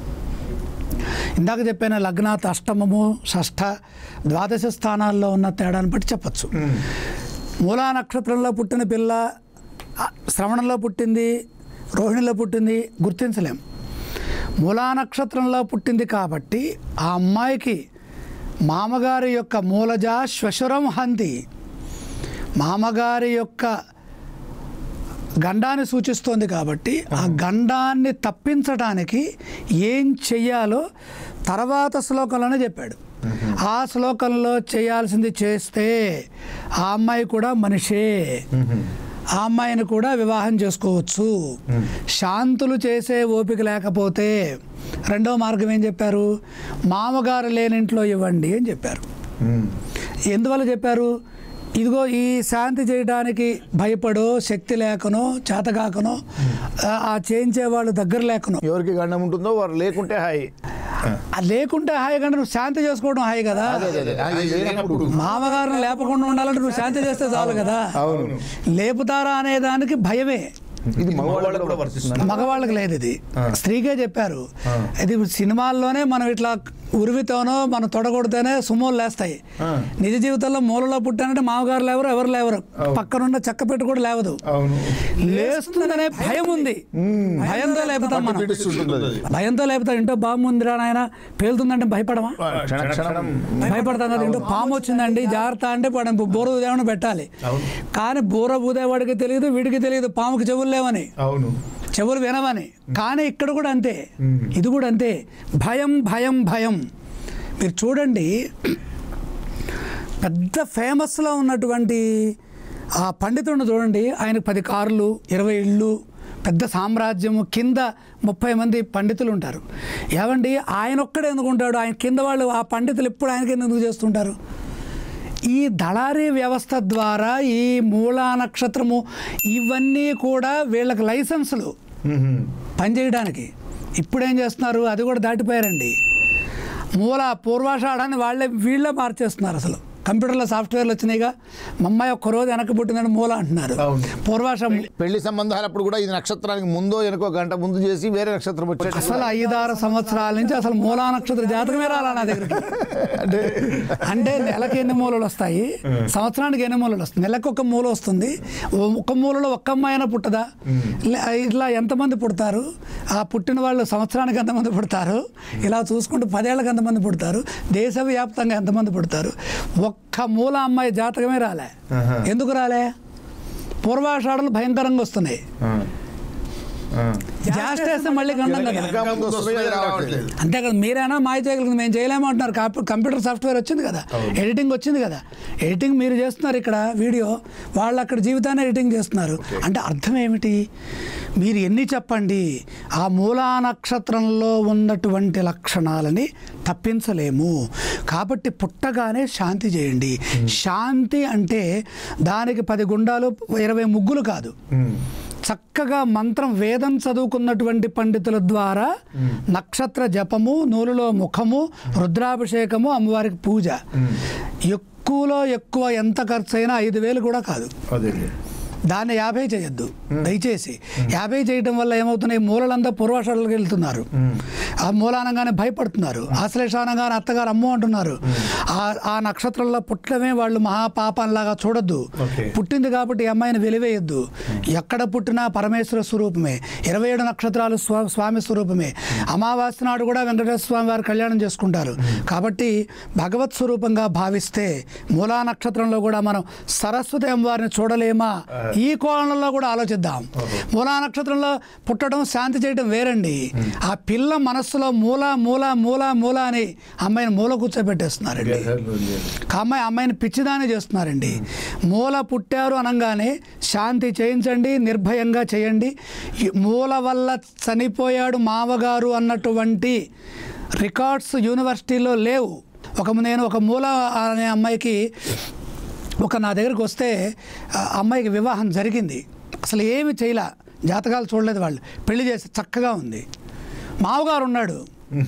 ఇందాక చెప్పిన లగ్నాత్ అష్టమము, షష్ఠ, ద్వాదశ స్థానాల్లో ఉన్న తేడాన్ని బట్టి చెప్పచ్చు. మూలా నక్షత్రంలో పుట్టిన పిల్ల శ్రవణంలో పుట్టింది, రోహిణిలో పుట్టింది గుర్తించలేం. మూలా నక్షత్రంలో పుట్టింది కాబట్టి ఆ అమ్మాయికి మామగారి యొక్క మూలజ శ్వశురం హంతి, మామగారి యొక్క గండాన్ని సూచిస్తోంది కాబట్టి ఆ గండాన్ని తప్పించడానికి ఏం చెయ్యాలో తర్వాత శ్లోకంలోనే చెప్పాడు. ఆ శ్లోకంలో చేయాల్సింది చేస్తే ఆ అమ్మాయి కూడా మనిషే. ఆ అమ్మాయిని కూడా వివాహం చేసుకోవచ్చు. శాంతులు చేసే ఓపిక లేకపోతే రెండో మార్గం ఏం చెప్పారు? మామగారు లేనింట్లో ఇవ్వండి అని చెప్పారు. ఎందువల్ల చెప్పారు? ఇదిగో ఈ శాంతి చేయడానికి భయపడో, శక్తి లేకనో, చేతకాకనో, ఆ చేయించే వాళ్ళు దగ్గర లేకనో, ఎవరికి గండం ఉంటుందో వారు లేకుంటే హాయి, లేకుంటే హాయి కంటే నువ్వు శాంతి చేసుకోవడం హాయి కదా. మామగారిని లేపకుండా ఉండాలంటే నువ్వు శాంతి చేస్తే చాలు కదా. లేపుతారా అనే దానికి భయమే. ఇది మగవాళ్ళకి కూడా వర్తిస్తుంది, మగవాళ్ళకి లేదు, ఇది స్త్రీకే చెప్పారు. ఇది సినిమాల్లోనే మనం ఇట్లా ఉరివితోనో మనం తొడగొడితేనే సుమోలు లేస్తాయి. నిజ జీవితంలో మూలలో పుట్టానంటే మామగారు లేవరు, ఎవరు లేవరు, పక్కనున్న చెక్క పెట్టు కూడా లేవదు. లేస్తుందనే భయం ఉంది, భయంతో లేపుతాం మనం. భయంతో లేపుతాం. ఇంటో బాంబు ఉందిరా నాయన పేలుతుందంటే భయపడమా? భయపడతాం కదా. ఇంటో పాము వచ్చిందండి జాగ్రత్త అంటే బోర ఊదేమని పెట్టాలి. కానీ బోర ఊదేవాడికి తెలియదు, వీడికి తెలియదు పాముకి చెవులు లేవని, చెవులు వినవని. కానీ ఇక్కడ కూడా అంతే, ఇది కూడా అంతే. భయం భయం భయం. మీరు చూడండి, పెద్ద ఫేమస్లో ఉన్నటువంటి ఆ పండితుడిని చూడండి. ఆయనకు పది కార్లు, ఇరవై ఇళ్ళు, పెద్ద సామ్రాజ్యము, కింద ముప్పై మంది పండితులు ఉంటారు. ఏమండి ఆయన ఒక్కడే ఎందుకుంటాడు? ఆయన కింద వాళ్ళు ఆ పండితులు ఎప్పుడు ఆయనకి ఎందుకు చేస్తుంటారు? ఈ దళారీ వ్యవస్థ ద్వారా ఈ మూలా నక్షత్రము ఇవన్నీ కూడా వీళ్ళకి లైసెన్సులు పనిచేయడానికి. ఇప్పుడేం చేస్తున్నారు? అది కూడా దాటిపోయారండి. మూల పూర్వాషాఢాన్ని వాళ్ళే వీళ్ళే మార్చేస్తున్నారు. అసలు కంప్యూటర్లో సాఫ్ట్వేర్లు వచ్చినాయిగా. మా అమ్మాయి ఒక్కరోజు వెనక పుట్టిందని మూల అంటున్నారు. పూర్వాషం పెళ్లి సంబంధాలప్పుడు కూడా ఇది నక్షత్రానికి ముందో వెనకో గంట ముందు చేసి వేరే నక్షత్రం వచ్చే. అసలు ఐదారు సంవత్సరాల నుంచి అసలు మూలా నక్షత్ర జాతకమే రాలా నా దగ్గరికి. అంటే నెలకి ఎన్ని మూలలు వస్తాయి, సంవత్సరానికి ఎన్ని మూలలు వస్తాయి? నెలకు ఒక మూల వస్తుంది. ఒక మూలలో ఒక్క అమ్మాయి అయినా పుట్టదా? ఇట్లా ఎంతమంది పుడతారు? ఆ పుట్టిన వాళ్ళు సంవత్సరానికి ఎంతమంది పుడతారు? ఇలా చూసుకుంటూ పదేళ్ళకి ఎంతమంది పుడతారు? దేశవ్యాప్తంగా ఎంతమంది పుడతారు? ఒక్క మూల అమ్మాయి జాతకమే రాలే. ఎందుకు రాలే? పూర్వాషాఢాలు భయంకరంగా వస్తున్నాయి. జాస్టేస్తే మళ్ళీ గండం కదా. అంతే కదా. మీరైనా మాయ చేయగలిగింది, మేము చేయలేము అంటున్నారు. కంప్యూటర్ సాఫ్ట్వేర్ వచ్చింది కదా, ఎడిటింగ్ వచ్చింది కదా. ఎడిటింగ్ మీరు చేస్తున్నారు ఇక్కడ వీడియో, వాళ్ళు అక్కడ జీవితాన్ని ఎడిటింగ్ చేస్తున్నారు. అంటే అర్థం ఏమిటి? మీరు ఎన్ని చెప్పండి, ఆ మూలా నక్షత్రంలో ఉన్నటువంటి లక్షణాలని తప్పించలేము. కాబట్టి పుట్టగానే శాంతి చేయండి. శాంతి అంటే దానికి పది గుండాలు, ఇరవై ముగ్గులు కాదు. చక్కగా మంత్రం వేదం చదువుకున్నటువంటి పండితుల ద్వారా నక్షత్ర జపము, నూలులో ముఖము, రుద్రాభిషేకము, అమ్మవారికి పూజ. ఎక్కువలో ఎక్కువ ఎంత ఖర్చు అయినా ఐదు వేలు కూడా కాదు. దాన్ని యాభై చేయొద్దు దయచేసి. యాభై చేయడం వల్ల ఏమవుతున్నాయి? మూలలంతా పూర్వాషాఢాలకు వెళ్తున్నారు. ఆ మూలానంగానే భయపడుతున్నారు. ఆశ్లేషానంగానే అత్తగారు అమ్మో అంటున్నారు. ఆ నక్షత్రంలో పుట్టడమే వాళ్ళు మహాపాపంలాగా చూడొద్దు. పుట్టింది కాబట్టి ఈ అమ్మాయిని వెలివేయొద్దు. ఎక్కడ పుట్టినా పరమేశ్వర స్వరూపమే. ఇరవై ఏడు నక్షత్రాలు స్వా స్వామి స్వరూపమే. అమావాస్య నాడు కూడా వెంకటేశ్వర స్వామి వారు కళ్యాణం చేసుకుంటారు. కాబట్టి భగవత్ స్వరూపంగా భావిస్తే మూలా నక్షత్రంలో కూడా మనం సరస్వతి అమ్మవారిని చూడలేమా? ఈ కోణంలో కూడా ఆలోచిద్దాం. మూలా నక్షత్రంలో పుట్టడం, శాంతి చేయడం వేరండి. ఆ పిల్ల మనస్సులో మూల మూల మూల మూల అని అమ్మాయిని మూల కూర్చోబెట్టేస్తున్నారండి. అమ్మాయి అమ్మాయిని పిచ్చిదాన్ని చేస్తున్నారండి. మూల పుట్టారు అనగానే శాంతి చేయించండి, నిర్భయంగా చేయండి. మూల వల్ల చనిపోయాడు మామగారు అన్నటువంటి రికార్డ్స్ యూనివర్సిటీలో లేవు. ఒక నేను ఒక మూల అనే అమ్మాయికి ఒక నా దగ్గరికి వస్తే అమ్మాయికి వివాహం జరిగింది. అసలు ఏమి చేయలే, జాతకాలు చూడలేదు వాళ్ళు. పెళ్లి చేసి చక్కగా ఉంది. మామగారు ఉన్నాడు.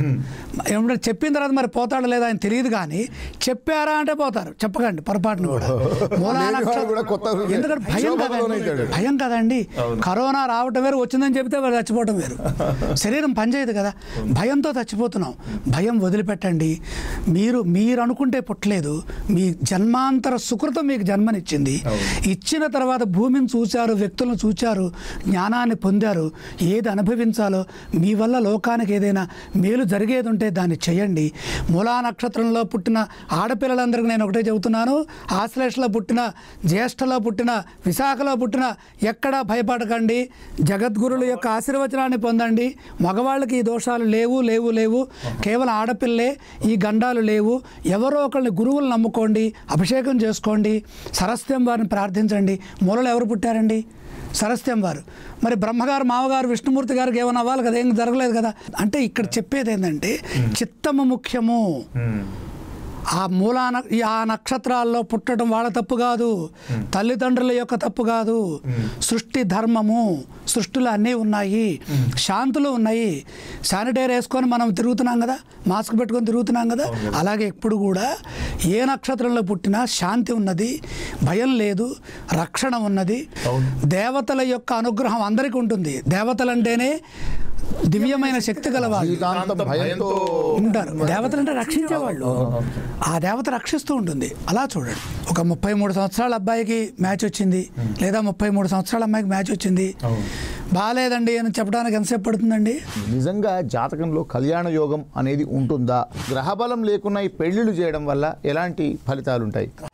ఏమంటే చెప్పిన తర్వాత మరి పోతాడు లేదా అని తెలియదు. కానీ చెప్పారా అంటే పోతారు, చెప్పకండి పొరపాటును కూడా. మూలా నక్షత్రం ఎందుకంటే భయం కదండి, భయం కదండి. కరోనా రావటం వేరు, వచ్చిందని చెప్తే వారు చచ్చిపోవటం వేరు. శరీరం పనిచేయదు కదా, భయంతో చచ్చిపోతున్నాం. భయం వదిలిపెట్టండి. మీరు మీరు అనుకుంటే పుట్టలేదు, మీ జన్మాంతర సుకృతం మీకు జన్మనిచ్చింది. ఇచ్చిన తర్వాత భూమిని చూశారు, వ్యక్తులను చూశారు, జ్ఞానాన్ని పొందారు. ఏది అనుభవించాలో మీ వల్ల లోకానికి ఏదైనా మేలు జరిగేది ఉంటే దాన్ని చేయండి. మూలా నక్షత్రంలో పుట్టిన ఆడపిల్లలందరికీ నేను ఒకటే చెబుతున్నాను, ఆశ్లేషలో పుట్టిన, జ్యేష్ఠలో పుట్టిన, విశాఖలో పుట్టిన ఎక్కడా భయపడకండి. జగద్గురుల యొక్క ఆశీర్వచనాన్ని పొందండి. మగవాళ్ళకి ఈ దోషాలు లేవు లేవు లేవు కేవలం ఆడపిల్లే ఈ గండాలు లేవు. ఎవరో ఒకళ్ళని గురువులు నమ్ముకోండి, అభిషేకం చేసుకోండి, సరస్వతి వారిని ప్రార్థించండి. మూలలో ఎవరు పుట్టారండి? సరస్వతి వారు. మరి బ్రహ్మగారు, మామగారు, విష్ణుమూర్తి గారికి ఏమైనా అవ్వాలి కదా, ఏం జరగలేదు కదా. అంటే ఇక్కడ చెప్పేది ఏంటంటే చిత్తము ముఖ్యము. ఆ మూలా ఆ నక్షత్రాల్లో పుట్టడం వాళ్ళ తప్పు కాదు, తల్లిదండ్రుల యొక్క తప్పు కాదు. సృష్టి ధర్మము, సృష్టిలో అన్నీ ఉన్నాయి, శాంతులు ఉన్నాయి. శానిటైజర్ వేసుకొని మనం తిరుగుతున్నాం కదా, మాస్క్ పెట్టుకొని తిరుగుతున్నాం కదా. అలాగే ఇప్పుడు కూడా ఏ నక్షత్రంలో పుట్టినా శాంతి ఉన్నది, భయం లేదు, రక్షణ ఉన్నది. దేవతల యొక్క అనుగ్రహం అందరికీ ఉంటుంది. దేవతలు అంటేనే దివ్యమైన శక్తి గలవాళ్ళు ఉంటారు. దేవతలు అంటే రక్షించేవాళ్ళు. ఆ దేవత రక్షిస్తూ ఉంటుంది. అలా చూడండి, ఒక ముప్పై మూడు సంవత్సరాల అబ్బాయికి మ్యాచ్ వచ్చింది, లేదా ముప్పై మూడు సంవత్సరాల అమ్మాయికి మ్యాచ్ వచ్చింది, బాగాలేదండి అని చెప్పడానికి ఎంతసేపు పడుతుందండి? నిజంగా జాతకంలో కళ్యాణ యోగం అనేది ఉంటుందా? గ్రహబలం లేకున్నా ఈ పెళ్లిళ్ళు చేయడం వల్ల ఎలాంటి ఫలితాలు ఉంటాయి?